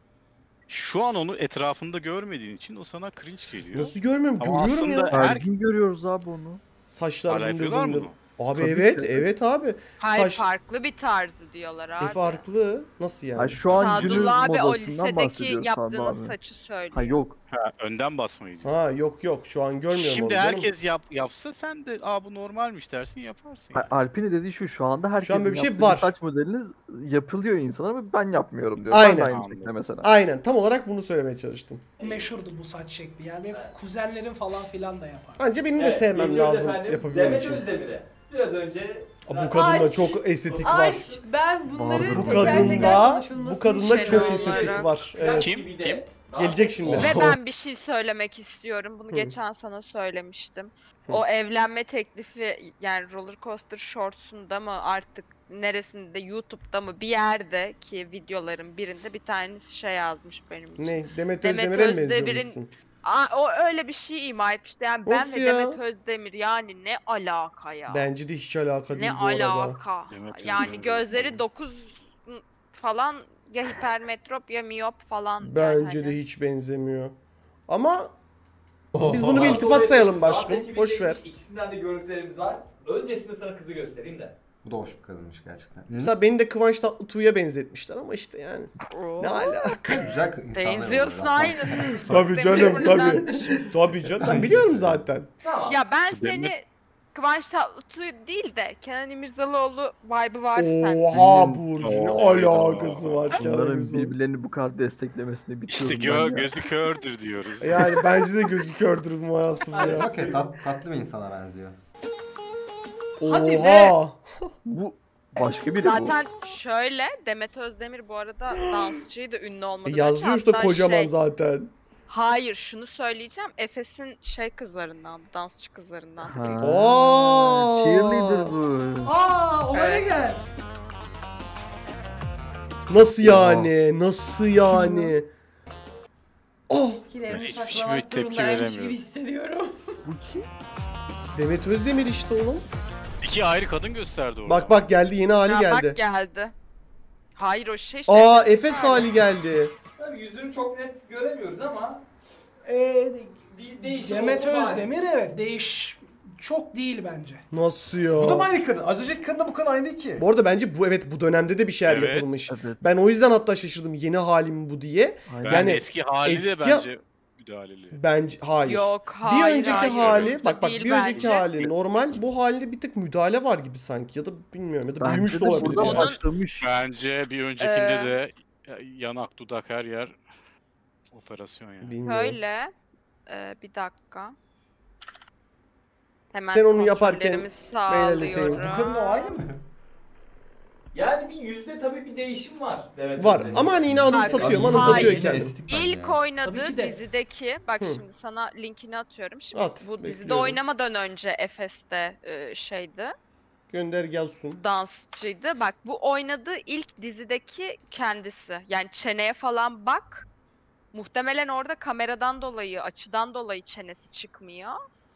Şu an onu etrafında görmediğin için o sana cringe geliyor. Nasıl görmüyorum? Ama Görüyorum ya. aslında Her gün görüyoruz abi onu. Saçlar Hala bıngıl yapıyorlar mı bıngıl. bunu? Abi Tabii evet, ki. evet abi. Hayır Saç- farklı bir tarzı diyorlar abi. Farklı. Nasıl yani? Ay şu an günün Sadullah abi o modasından lisedeki bahsediyor Sadullah yaptığınız abi. saçı söylüyor. Ha yok. Ha, önden basmayı diyor. Ha yok şu an görmüyorum onu Şimdi canım. herkes yapsa sen de bu normalmiş dersin yaparsın. Ha, Alp'in de dediği şu anda herkesin böyle bir şey yaptığı var. saç modelini yapılıyor insana ama ben yapmıyorum diyor. Aynen. Ben de aynı şekilde mesela. Aynen tam olarak bunu söylemeye çalıştım. Meşhurdu bu saç şekli yani benim kuzenlerim falan filan da yapar. Anca benim de sevmem geçiyoruz lazım efendim. yapabilmem Demet için. Özdemir'e. Biraz önce... Bu kadında Aç, çok estetik Ay var. ben bunları Vardır. Bu teker teker kadında konuşulmasını bu kadında çok Şenol estetik olarak. var. Evet. Kim? Gelecek şimdi. Ve ben bir şey söylemek istiyorum. Bunu geçen sana söylemiştim. O evlenme teklifi yani Roller Coaster Shorts'unda mı artık neresinde YouTube'da mı bir yerde ki videoların birinde bir tanesi şey yazmış benim için. Ne? Demet Demet Özdemir'e mi Özdemir'in- benziyormuşsun? O öyle bir şey ima etmişti. Yani ben Of ve ya. Demet Özdemir yani ne alaka ya? Bence de hiç alaka değil Ne bu arada. alaka? Demet Yani Özdemir. gözleri 9 falan ya hipermetrop ya miyop falan. Bence yani de hani. hiç benzemiyor. Ama biz bunu bir iltifat sayalım başkanım. Boş ver. İkisinden de görüntülerimiz var. Öncesinde sana kızı göstereyim de. Bu da hoş bir kadınmış gerçekten. Mesela beni de Kıvanç Tatlıtuğ'a benzetmişler ama işte yani. Ne alaka? Güzel insanlar Benziyorsun oluyor aynı. Tabii canım tabii. Tabii canım ben biliyorum zaten. Tamam. Ya ben Benim de- seni Kıvanç Tatlıtuğ değil de Kenan İmirzalıoğlu vibe'ı var sende. Oha Burcu ne Hayda. alakası var Kenan Bunların İmirzalıoğlu? birbirlerini bu kadar desteklemesini İşte bitiyorum ben ya. gözü kördür diyoruz. Yani bence de gözü kördür bu manası bu ya. Okey tatlı bir insana benziyor. Hadi be. Oha. Bu başka biri Zaten şöyle Demet Özdemir bu arada dansçıydı ünlü olmadan önce. Yazıyor işte Hatta kocaman şey- zaten. Hayır şunu söyleyeceğim. Efes'in şey kızlarından, dansçı kızlarından. bu. Aa! Cheerleader bu. Aa olaya Evet. gel. Nasıl yani? Nasıl yani? Oh! Tepkilerimi Ben hiçbir saklamak tepki zorundaymış gibi veremiyorum. hissediyorum. Bu kim? Demet Özdemir işte oğlum. İki ayrı kadın gösterdi orada. Bak bak geldi yeni hali Ha, geldi. Bak geldi. Hayır o şey işte. Aa Efes hali geldi. Tabii yüzünü çok net göremiyoruz ama bir değişim Demet oldu Özdemir evet çok değil bence. Nasıl Bu da ya? aynı kadın. Az önceki kadınla bu kadın aynı değil ki. Bu arada bence bu evet bu dönemde de bir şeyler Evet. yapılmış. Evet. Ben o yüzden hatta şaşırdım yeni halim bu diye. Aynen. Yani yani eski hali de eski- bence müdahaleli. Bence hayır. Yok Bir hayır. önceki hayır, hali öyle bak değil bir önceki bence. hali normal bu halde bir tık müdahale var gibi sanki ya da bilmiyorum ya da Bence büyümüş de de olabilir. burada yani. başlamış. Bence bir öncekinde Ee, de yanak, dudak her yer operasyon yani. Bilmiyorum. Şöyle bir dakika. Hemen Sen onu yaparken kontrollerimi beylerlikte sağlıyorum. Bu kadın o aynı mı? Yani bir yüzde tabii bir değişim var. Demet Var Özdemir. ama hani yine anımsatıyor Hayır. anımsatıyor kendini. İlk Tabii oynadığı ki de. dizideki, bak Hı. şimdi sana linkini atıyorum. Şimdi At, bu dizide bekliyorum. oynamadan önce Efes'te şeydi, Gönder gelsin. dansçıydı. Bak bu oynadığı ilk dizideki kendisi. Yani çeneye falan bak. Muhtemelen orada kameradan dolayı, açıdan dolayı çenesi çıkmıyor.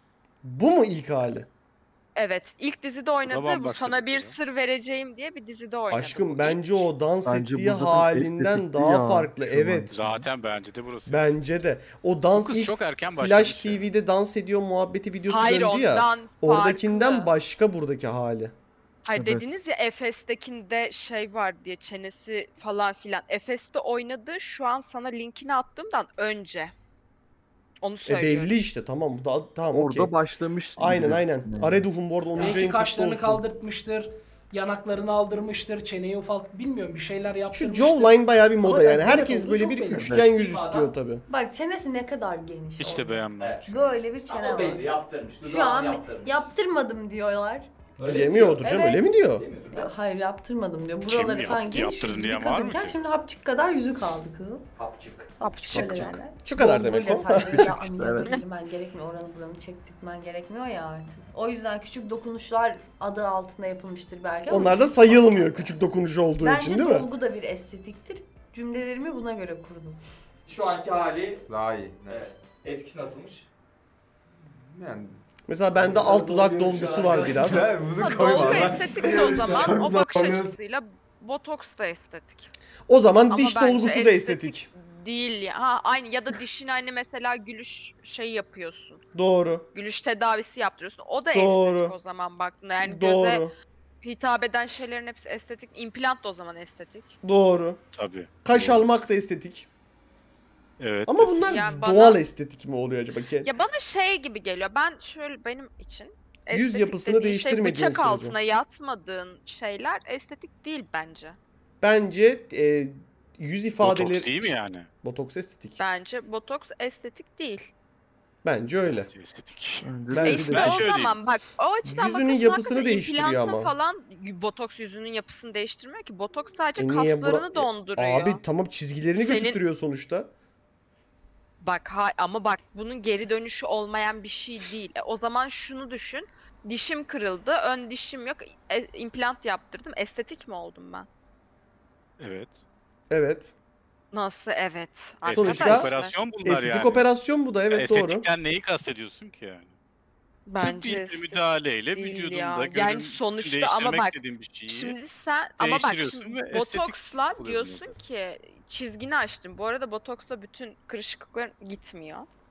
Bu mu ilk hali? Evet, ilk dizide oynadı. Bu bambaşka sana bir bir kere. sır vereceğim diye bir dizide oynadı. Aşkım bu bence ilk. o dans Bence ettiği bu zaten halinden estetikli daha ya, farklı. şu an. Evet. Zaten bence de burası. Bence de. O dans kız ilk çok erken Flash başlamış ya. TV'de dans ediyor muhabbeti videosu Hayır döndü ya. ondan Oradakinden farklı. başka buradaki hali. Hayır Evet. dediniz ya Efes'tekinde şey var diye çenesi falan filan. Efes'te oynadı şu an sana linkini attığımdan önce. Onu söylüyorum. Belli işte tamam bu da tamam Orada okey. başlamış. Aynen gibi. aynen. Yani. Areduhum bu arada 10. Belki ayın kutlu kaşlarını olsun. kaldırtmıştır, yanaklarını aldırmıştır, çeneyi ufalt bilmiyorum bir şeyler Şu yaptırmıştır. jawline bayağı bir moda Ama yani. evet, Herkes olduğu böyle çok bir belli. üçgen yüz istiyor tabi. Bak çenesi ne kadar geniş. Hiç de oldu. beğenmem. Evet. Böyle bir çene Ama var. belli yaptırmış. Şu dudağını an yaptırmış. yaptırmadım diyorlar. Öyle Diyemiyordur canım Evet. öyle mi diyor? Demiyordur. Ya hayır yaptırmadım diyor. Kim Buraları falan yaptı, geniş yaptırın yüzlü diyen bir var mı kadınken ki? şimdi hapçık kadar yüzü kaldı kızım. Hapçık. Şöyle çık. yani. Şu kadar demek Dolguyla o. sadece ya ameliyat Evet. edilmen gerekmiyor. Oranı buranı çektirmen gerekmiyor ya artık. O yüzden küçük dokunuşlar adı altında yapılmıştır belki ama Onlar da sayılmıyor küçük dokunuş olduğu bence için değil mi? dolgu da bir estetiktir. Cümlelerimi buna göre kurdum. Şu anki hali Daha iyi. Net. evet. Eskisi nasılmış? Yani Mesela bende alt dudak dolgusu var biraz. Güzel, bunu Ha, koyma dolgu lan. estetikse o zaman Çok o bakış zorlanıyorsun. açısıyla botoks da estetik. O zaman Ama diş bence dolgusu da estetik. Değil ya. Ha aynı ya da dişine hani mesela gülüş şey yapıyorsun. Doğru. Gülüş tedavisi yaptırıyorsun. O da Doğru. estetik o zaman baktığında. Yani göze Doğru. hitap eden şeylerin hepsi estetik. İmplant da o zaman estetik. Doğru. Tabii. Kaş Doğru. almak da estetik. Evet. Ama bunlar Yani bana- doğal estetik mi oluyor acaba? Ya bana şey gibi geliyor. Ben şöyle benim için Yüz estetik yapısını dediğin değiştirmediğin şey bıçak sürece. altına yatmadığın şeyler estetik değil bence. Bence yüz ifadeleri... Botoks değil mi yani? Botoks estetik. Bence botoks estetik değil. Bence öyle. Estetik. Bence de İşte Ben o şöyle zaman bak o açıdan Yüzünün bakıyorsun yapısını hakikaten değiştiriyor implantın ama. falan botoks yüzünün yapısını değiştirmiyor ki. Botoks sadece Niye kaslarını donduruyor. Abi tamam çizgilerini Senin- götürtüyor sonuçta. Bak ama bak bunun geri dönüşü olmayan bir şey değil. O zaman şunu düşün. Dişim kırıldı, ön dişim yok. İmplant yaptırdım. Estetik mi oldum ben? Evet. Evet. Nasıl evet. Sonuçta- Estetik operasyon bunlar Estetik yani. operasyon bu da evet doğru. Estetikten neyi kastediyorsun ki yani? Bence Tıbbi bir estetik müdahaleyle değil vücudunda ya. görün, Yani sonuçta ama değiştirmek bak istediğin bir şeyi şimdi sen ama bak değiştiriyorsun şimdi ve estetik botoksla oluyor diyorsun zaten. ki çizgini açtın. Bu arada botoksla bütün kırışıklıkların gitmiyor.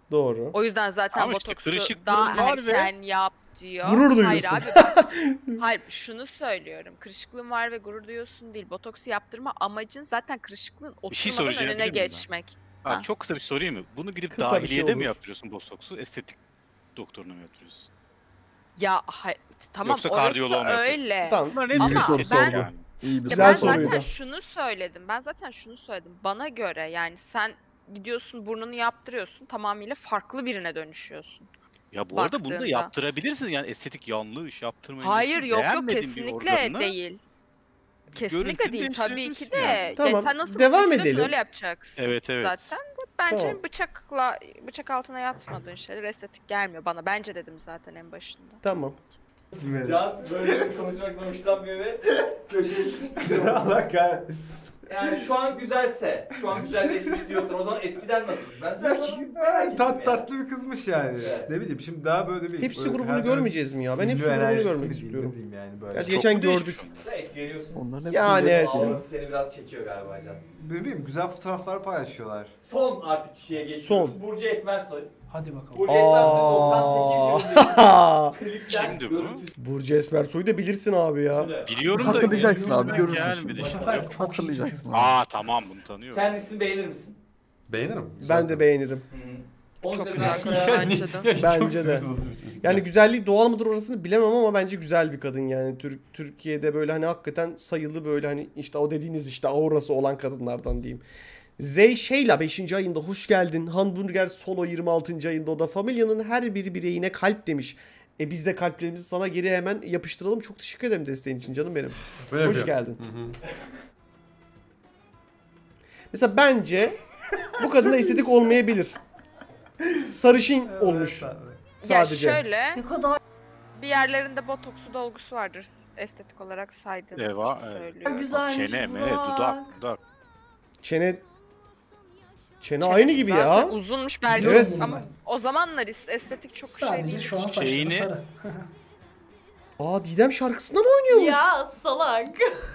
Doğru. O yüzden zaten Ama işte botoksu kırışıklığın daha var ve- erken yap diyor. Gurur Hayır duyuyorsun. abi bak. Hayır şunu söylüyorum. Kırışıklığın var ve gurur duyuyorsun değil. Botoksu yaptırma amacın zaten kırışıklığın şey oturmadan soracağım, önüne bilir miyim ben? geçmek. Ha, Ha. çok kısa bir sorayım mı? Bunu gidip Kısa bir şey dahiliyede mi olur. yaptırıyorsun botoksu? Estetik doktoruna mı yaptırıyorsun? Ya tamam Yoksa orası kardiyoloğa mı yapıyorsun? öyle. Tamam. Bunların Ama hepsi İyi bir soru ben- sordu. yani. İyi bir Ya Güzel ben soru. soruydu. zaten şunu söyledim. Bana göre yani sen gidiyorsun burnunu yaptırıyorsun tamamıyla farklı birine dönüşüyorsun. Ya bu arada bunu da Baktığında. yaptırabilirsin yani estetik yanlış yaptırmayın. Hayır diyorsun. yok Beğenmediğin bir kesinlikle organını değil. Kesinlikle görüntünü değil tabii ki de. değiştirebilirsin yani. Tamam, Ya sen nasıl devam istiyorsan edelim. öyle yapacaksın. Evet. Zaten de bence Tamam. bıçak altına yatmadığın şeyler estetik gelmiyor bana. Bence dedim zaten en başında. Tamam. Can böyle bir konuşmaktan hoşlanmıyor ve köşeye sıkıştırıyor. Allah kahretsin. Yani şu an güzelse, şu an güzelleşmiş diyorsan o zaman eskiden nasıl? Ben sana merak ettim yani. Tatlı bir kızmış yani. Evet. Ne bileyim şimdi daha böyle bir... Hepsi böyle grubunu her- görmeyeceğiz mi ya? Ben ünlü hepsi grubunu enerjisi görmek mi diyeyim, istiyorum. ne diyeyim yani böyle. Gerçi Çok geçen mu değişmiş gördük. onlar? Sen etkileniyorsun. Onların hepsini Yani evet. Aurası seni biraz çekiyor galiba Can. Ne bileyim güzel fotoğraflar paylaşıyorlar. Son artık kişiye geçiyoruz. Son. Burcu Esmersoy. Hadi bakalım. Burcu Esmersoy 98 yılındaki klipten Kimdir bu? görüntüsü. Burcu Esmersoy'u da bilirsin abi ya. Biliyorum da Hatırlayacaksın abi, görüyorum görürsün gelmedi şimdi. şimdi. sefer Yok. çok iyi Hatırlayacaksın abi. Aa tamam bunu tanıyorum. Kendisini beğenir misin? Beğenirim. Ben de beğenirim. Onun Çok üzerinden güzel sana- bence de. Bence de. Yani güzelliği doğal mıdır orasını bilemem ama bence güzel bir kadın yani. Türkiye'de böyle hani hakikaten sayılı böyle hani işte o dediğiniz işte aurası olan kadınlardan diyeyim. Zeyşeyla 5. ayında hoş geldin. Hamburger Solo 26. ayında o da familyanın her bir bireyine kalp demiş. Biz de kalplerimizi sana geri hemen yapıştıralım. Çok teşekkür ederim desteğin için canım benim. Böyle Hoş yapıyor. geldin. Mesela bence bu kadın da estetik olmayabilir. Sarışın olmuş sadece. Ya şöyle Ne kadar bir yerlerinde botoksu dolgusu vardır estetik olarak saydığınız Eva, için evet. söylüyorum. güzelmiş Çene, mene, Burak. dudak. Çene Çenesi aynı gibi zaten ya. Uzunmuş belki Evet. ama o zamanlar estetik çok şey Sadece değil. şu an saçları Şeyini- sarı. Aa Didem şarkısında mı oynuyormuş? Ya salak.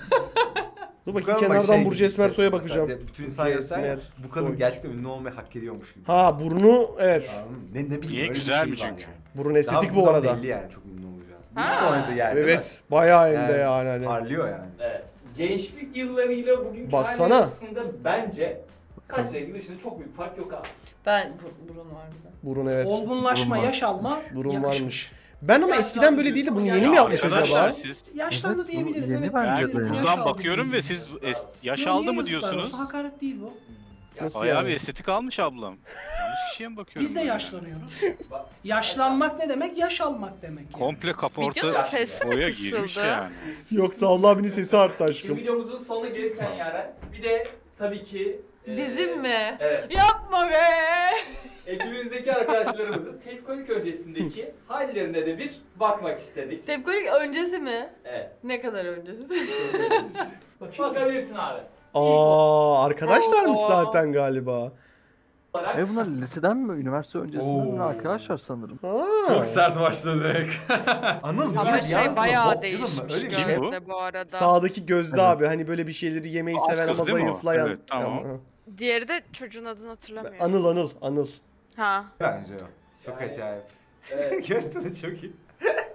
Dur Bu bakayım kadın bak kenardan şey Burcu gibi Esmersoy'a mesela bakacağım. Bütün insan göster ya, bu kadın Esmersoy. gerçekten ünlü olmayı hak ediyormuş gibi. Ha burnu evet. Ne bileyim Niye? öyle bir Güzel şey mi var çünkü? yani. Burun estetik Daha bu buradan arada. belli yani çok ünlü olacağı. Ha. Oynadı yani değil mi? Evet bayağı hem de Yani yani hani. Parlıyor yani. Evet. Gençlik yıllarıyla bugünkü Baksana. hali arasında bence saç rengi dışında çok büyük fark yok abi. Ben burun var bir de. Burun evet. Olgunlaşma, Burun var. yaş alma Burun yakışmış. varmış. Ben ama eskiden böyle değildi. Bunu yeni mi yapmış Arkadaşlar acaba? siz Yaşlandı Evet, bu diyebiliriz. yeni Evet. bence Yaş de. aldı buradan bakıyorum ve diyebiliriz. siz yaş Yo, niye aldı mı yazıklar diyorsunuz? olsun? Hakaret değil bu. Nasıl Bayağı yani? bir estetik almış ablam. Yanlış kişiye mi bakıyorum? Biz de ben yani? yaşlanıyoruz. Yaşlanmak ne demek? Yaş almak demek. Yani. Komple kaporta Videonun sesi mi boya kısıldı? girmiş yani. Yoksa Allah abinin sesi arttı Şimdi aşkım. videomuzun sonuna gelirken Yaren bir de tabii ki Bizim mi? Evet. Yapma be. Ekibimizdeki arkadaşlarımızın tepkolik öncesindeki hallerine de bir bakmak istedik. Tepkolik öncesi mi? Evet. Ne kadar öncesi? Bakabilirsin abi. Aa arkadaşlarmış zaten galiba. Olarak Ve bunlar liseden mi, üniversite öncesinden mi Oo. arkadaşlar sanırım? Ha. Çok sert başladık. Anıl Ama ya, şey ya, bayağı bok değil mi? değişmiş Öyle bir şey. Gözde bu arada. Sağdaki Gözde Evet. abi hani böyle bir şeyleri yemeyi Alt seven kız ama değil mi o? zayıflayan. Evet, tamam. Ama- Diğeri de çocuğun adını hatırlamıyorum. Anıl. Ha. Bence o. Çok acayip. Evet. Gözde de çok iyi.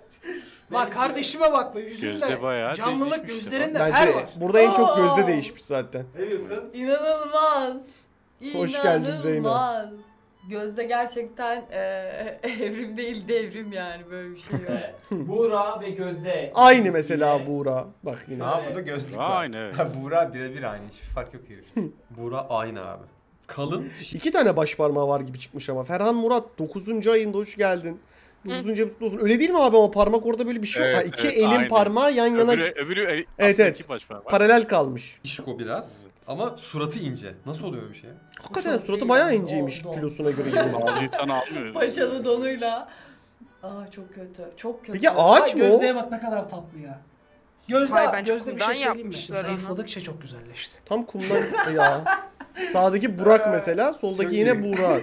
Bak kardeşime bak be Gözde yüzünde bayağı canlılık, değişmiş gözlerinde ter Bence var. burada en çok Gözde Aa. değişmiş zaten. Ne diyorsun? İnanılmaz. Hoş geldin Reyna. İnanılmaz. Gözde gerçekten evrim değil devrim yani böyle bir şey yok. Evet. Buğra ve Gözde. Aynı mesela Buğra. Bak yine. Aa burada gözlük var. Aynı evet. Ha, Buğra birebir aynı. Hiçbir fark yok herifte. Buğra aynı abi. Kalın. 2 tane baş parmağı var gibi çıkmış ama. Ferhan Murat 9. ayında hoş geldin. 9. ayı kutlu olsun. Öyle değil mi abi ama parmak orada böyle bir şey yok. Evet, Ha, iki evet, elin aynen. parmağı yan yana Öbürü Evet, aslında evet. iki baş parmak. paralel kalmış. Şişko biraz. Ama suratı ince. Nasıl oluyor öyle bir şey? Hakikaten Çok suratı iyi bayağı yani, inceymiş don. kilosuna göre yalnız. Bazı insan almıyor. Paçalı donuyla. Aa çok kötü. Çok kötü. Peki ağaç mı o? Gözde'ye bak ne kadar tatlı ya. Gözde, Hayır, bence Gözde bir şey kumdan söyleyeyim mi? yapmışlar onu. Zayıfladıkça çok güzelleşti. Tam kumdan ya. Sağdaki Burak mesela, soldaki yine Buğra.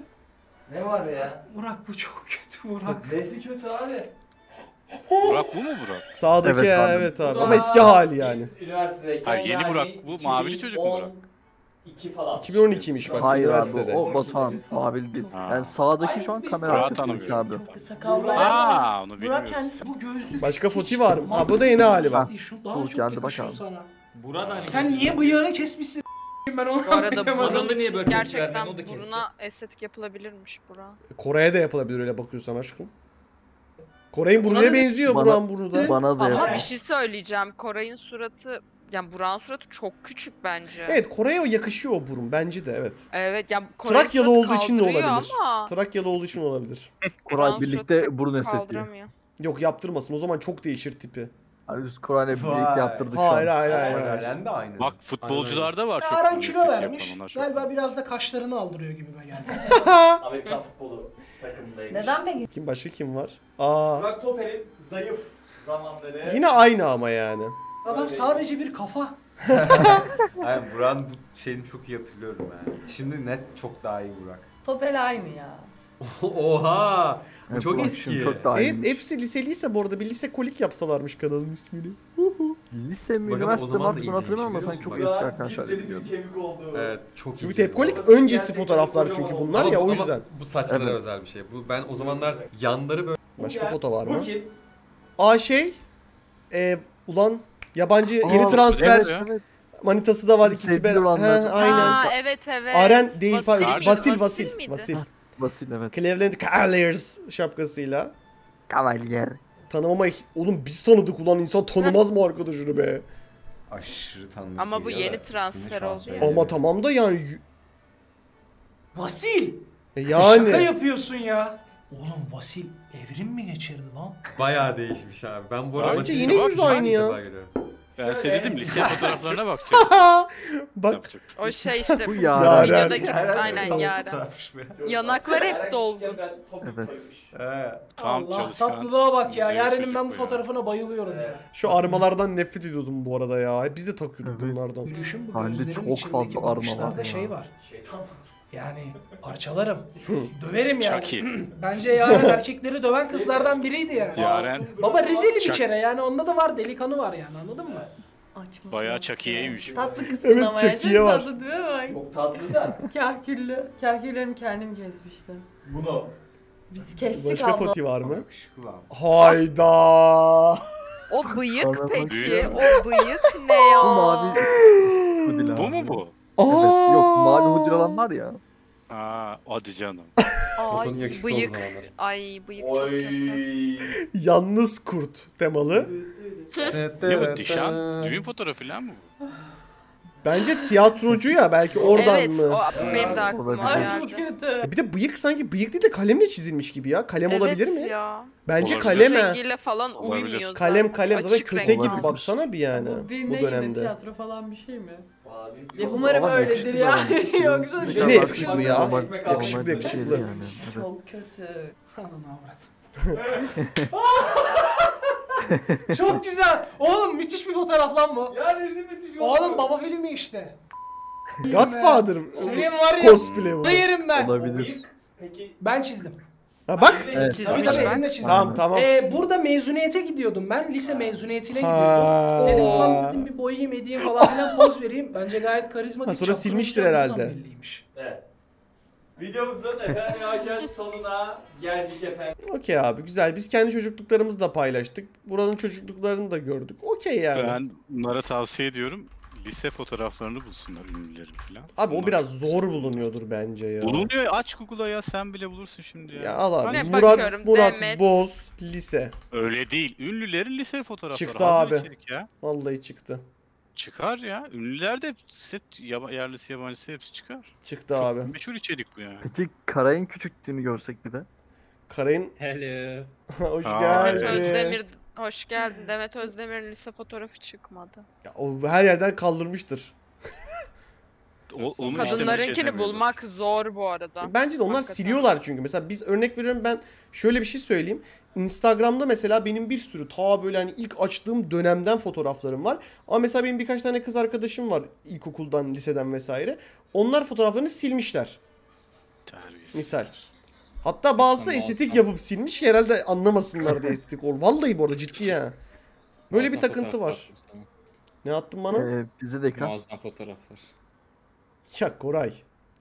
Ne var ya? Burak bu çok kötü Burak. Nesi kötü abi? Burak bu mu Burak? Sağdaki Evet ya abi. evet abi. Burak, Ama eski hali yani. biz üniversitedeyken Hayır, yeni yani Burak. Bu mavili çocuk mu 2010 Burak? 2 falan. 2012'ymiş bak Hayır abi üniversitede. o Batuhan muhabir değil. Yani sağdaki şu an kamera Murat arkasındaki abi. Sakalları. Onu Burak bilmiyoruz. kendisi Bu gözlük. Başka foti var mı? Ha bu da yeni hali bak. Şu daha Bu çok geldi bak yakışıyor abi. sana. Burada Sen niye bıyığını kesmişsin? Ben onu Bu arada anlayamadım. burun niye için böyle gerçekten tepkiler? Ben onu da kestim. buruna estetik yapılabilirmiş Burak. Kore'ye de yapılabilir öyle bakıyorsan aşkım. Kore'nin burnuna Bana da- benziyor bana- Burak'ın burnu da. Bana da Ama yap. bir şey söyleyeceğim. Koray'ın suratı, yani Burak'ın suratı çok küçük bence. Evet Kore'ye o yakışıyor o burun bence de evet. Evet ya Koray'ın Trakyalı suratı olduğu için de kaldırıyor olabilir. ama Trakyalı olduğu için olabilir. Koray Burak'ın birlikte suratı burun pek estetiği. kaldıramıyor. Yok yaptırmasın o zaman çok değişir tipi. Abi biz Koray'la birlikte Vay. yaptırdık şu an. Hayır hayır hayır. Ama hayır. Galen de aynı. Bak futbolcularda var çok. Aren bunun kilo estetiği vermiş. yapan, onlar çok. Galiba biraz da kaşlarını aldırıyor gibime geldi. Amerikan futbolu takımındaymış. Neden peki? Kim başka kim var? Aa. Burak Topel'in zayıf zamanları. Yine aynı ama yani. Adam sadece bir kafa. Aynen Burak'ın bu şeyini çok iyi hatırlıyorum yani. Şimdi net çok daha iyi Burak. Topel aynı ya. Oha! Bu Evet, çok Burak eski. şimdi çok daha iyiymiş. Hepsi liseliyse bu arada bir lise kolik yapsalarmış kanalın ismini. Lise mi Bakalım, o üniversite mi zaman da artık ben iyice hatırlamıyorum ama biliyor sanki çok musun? eski arkadaşlar Burak biliyorum. kemik oldu. Evet, çok iyi. Çünkü tepkolik öncesi fotoğraflar çünkü bunlar ya o yüzden. Bu saçlara Evet. özel bir şey. Bu ben o zamanlar yanları böyle Başka foto var mı? Bu kim? Aa ulan yabancı yeni Aa, transfer evet ya. Evet. manitası da var Bir ikisi sevgili beraber. olanlar. Ha, aynen. Aa evet evet. Aren değil Vasil pardon. miydi? Vasil Vasil miydi? Vasil. Basit evet. Cleveland Cavaliers şapkasıyla. Cavalier. Tanımama oğlum biz tanıdık ulan insan tanımaz mı arkadaşını be? Aşırı tanıdık. Ama bu geliyor yeni da transfer ismini şu an oldu ya. söyleyemiyorum. Ama tamam da yani Vasil! Şaka yani yapıyorsun ya. Oğlum Vasil evrim mi geçirdi lan? Bayağı değişmiş abi. Ben bu arada Bence Vasil'i yine bak- yüz aynı ilk ya. defa görüyorum. Ben size dedim lise fotoğraflarına bakacağız. bak Yapacaktım. O şey işte Bu bu Yaren. videodaki Yaren aynen çok Yaren. fotoğrafmış be. Yanaklar hep dolgun. Evet. Tam Allah çalışkan. tatlılığa bak ya. Güzel Yaren'in çocuk ben bu bu ya. fotoğrafına bayılıyorum ya. şu armalardan nefret ediyordum bu arada ya. Biz de takıyorduk Evet. bunlardan. Gülüşüm bu Halde gözlerin çok içindeki fazla arma bakışlarda var şey ya. var. Şeytan. Yani parçalarım. Döverim yani. Chucky. Bence Yaren erkekleri döven kızlardan biriydi yani. Yaren Baba Rizeli bir Chuck- kere yani onda da var delikanlı var yani anladın mı? Açmış. bayağı Chucky'yeymiş. Tatlı kızsın Evet, ama ya. Chucky'ye Çok var. tatlı değil mi bak? Çok tatlı da. Kahküllü. Kahküllerimi kendim kesmiştim. Bunu. Biz kestik Başka abla. foti var mı? Yakışıklı abi. Hayda. O bıyık Sana peki? bakıyorum. O bıyık ne ya? Bu mavi hudil Bu abi. mu bu? Evet. Yok mavi hudil olan var ya. Aa, hadi canım. Ay fotonun yakışıklı bıyık. olduğu zamanlar. Ay bıyık çok kötü. Yalnız kurt temalı. Ne bu Dişan? Düğün fotoğrafı falan mı bu? Bence tiyatrocu ya belki oradan Evet mı? o benim de aklıma Olabilir. Ay çok geldi. kötü. Bir de bıyık sanki bıyık değil de kalemle çizilmiş gibi ya. Kalem olabilir mi? Ya. Bence Olabilir. kalem ha. Rengiyle falan Olabilir. uymuyor Kalem zaten. kalem zaten Açık köse renk gibi almış. baksana bir yani Bu bir bu ne yine dönemde. tiyatro falan bir şey mi? Abi, Ya umarım Ama öyledir yakışıklı ya. adam. Yoksa Ne şey. Ne kadar yakışıklı ya? normal- Yakışıklı, normal bir yakışıklı. şeydi yani, evet. Çok kötü. Ananı avrat. Çok güzel. Oğlum müthiş bir fotoğraf lan bu. Ya rezil müthiş oldu. Oğlum baba filmi işte. Godfather Senin var ya. cosplay bu. Ne yerim ben. Olabilir. Peki. Ben çizdim. Ha bak. Evet. Çizmiş Tabii tabii bak. elimle çizdim. Tamam tamam. Burada mezuniyete gidiyordum ben. Lise mezuniyetine gidiyordum. Ha. Dedim ulan dedim bir boyayayım edeyim falan filan poz vereyim. Bence gayet karizmatik. Ha, sonra çapkın silmiştir olacak, herhalde. bundan belliymiş. Evet. Videomuzun efendim yavaş sonuna geldik efendim. Okey abi güzel. Biz kendi çocukluklarımızı da paylaştık. Buranın çocukluklarını da gördük. Okey yani. Ben bunlara tavsiye ediyorum. Lise fotoğraflarını bulsunlar ünlülerin falan. Abi o Bunlar- biraz zor bulunuyordur bence ya. Bulunuyor. Aç Google'a ya sen bile bulursun şimdi ya. Ya al abi. Ne Murat bakıyorum, Murat Demet. Boz lise. Öyle değil. Ünlülerin lise fotoğrafları. Çıktı hazır abi. içerik ya. Vallahi çıktı. Çıkar ya. Ünlüler de set yerlisi yabancısı hepsi çıkar. Çıktı Çok abi. meşhur içerik bu yani. Peki Karay'ın küçüklüğünü görsek bir de. Karayın Hello. hoş Aa, Demet geldin. Özdemir hoş geldin. Demet Özdemir'in lise fotoğrafı çıkmadı. Ya, o her yerden kaldırmıştır. Onu işte Kadınlarınkini merak bulmak zor bu arada. Bence de onlar Hakikaten. siliyorlar çünkü. Mesela biz örnek veriyorum ben şöyle bir şey söyleyeyim. Instagram'da mesela benim bir sürü ta böyle hani ilk açtığım dönemden fotoğraflarım var. Ama mesela benim birkaç tane kız arkadaşım var ilkokuldan, liseden vesaire. Onlar fotoğraflarını silmişler. Terbiyesiz. Misal. Hatta bazısı estetik yapıp silmiş ki herhalde anlamasınlar diye estetik ol. Vallahi bu arada ciddi ya. Böyle bir takıntı var. Ne attın bana? Bize de ekran. Muazzam fotoğraflar. Ya Koray.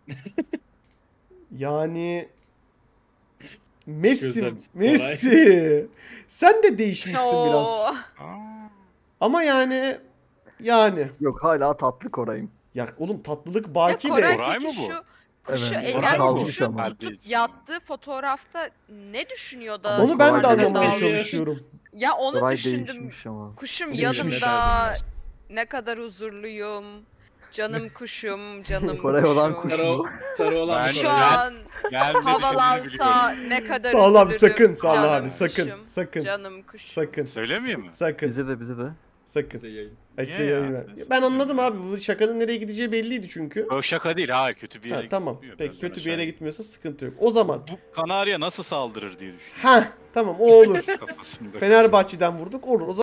Yani Messi, Gözlerimiz Messi. Sen de değişmişsin biraz. Oo. Ama yani Yok hala tatlı Koray'ım. ya oğlum tatlılık Ya baki Koray de. Koray mı peki bu? şu kuşu Evet, yani kalmış kuşu ama. tutup yattığı fotoğrafta ne düşünüyor da Ama Onu ben de Koray anlamaya değişmiş. çalışıyorum. Ya onu Koray düşündüm. değişmiş ama. Kuşum Değişmiş. yanımda. Ne kadar huzurluyum. Canım kuşum, canım Koray olan kuşum. kuş. Sarı olan Ben- bu Şu Koray. an Gelmedi havalansa ne kadar Sağ ol abi, üzülürüm. sakın, sağ ol Canım abi, sakın, kuşum, sakın. Canım kuşum. Sakın. Söylemeyeyim mi? Sakın. Bize de. Sakın. Bize yayın. Ay, Niye size ya? yayın ver. Ben anladım abi. Bu şakanın nereye gideceği belliydi çünkü. O şaka değil. Hayır, kötü bir yere Ha, tamam. gitmiyor. Peki Ben kötü bir aşağı- yere gitmiyorsa sıkıntı yok. O zaman. Bu kanarya nasıl saldırır diye düşünüyorum Ha tamam o olur. kafasında. Fenerbahçe'den vurduk olur. O zaman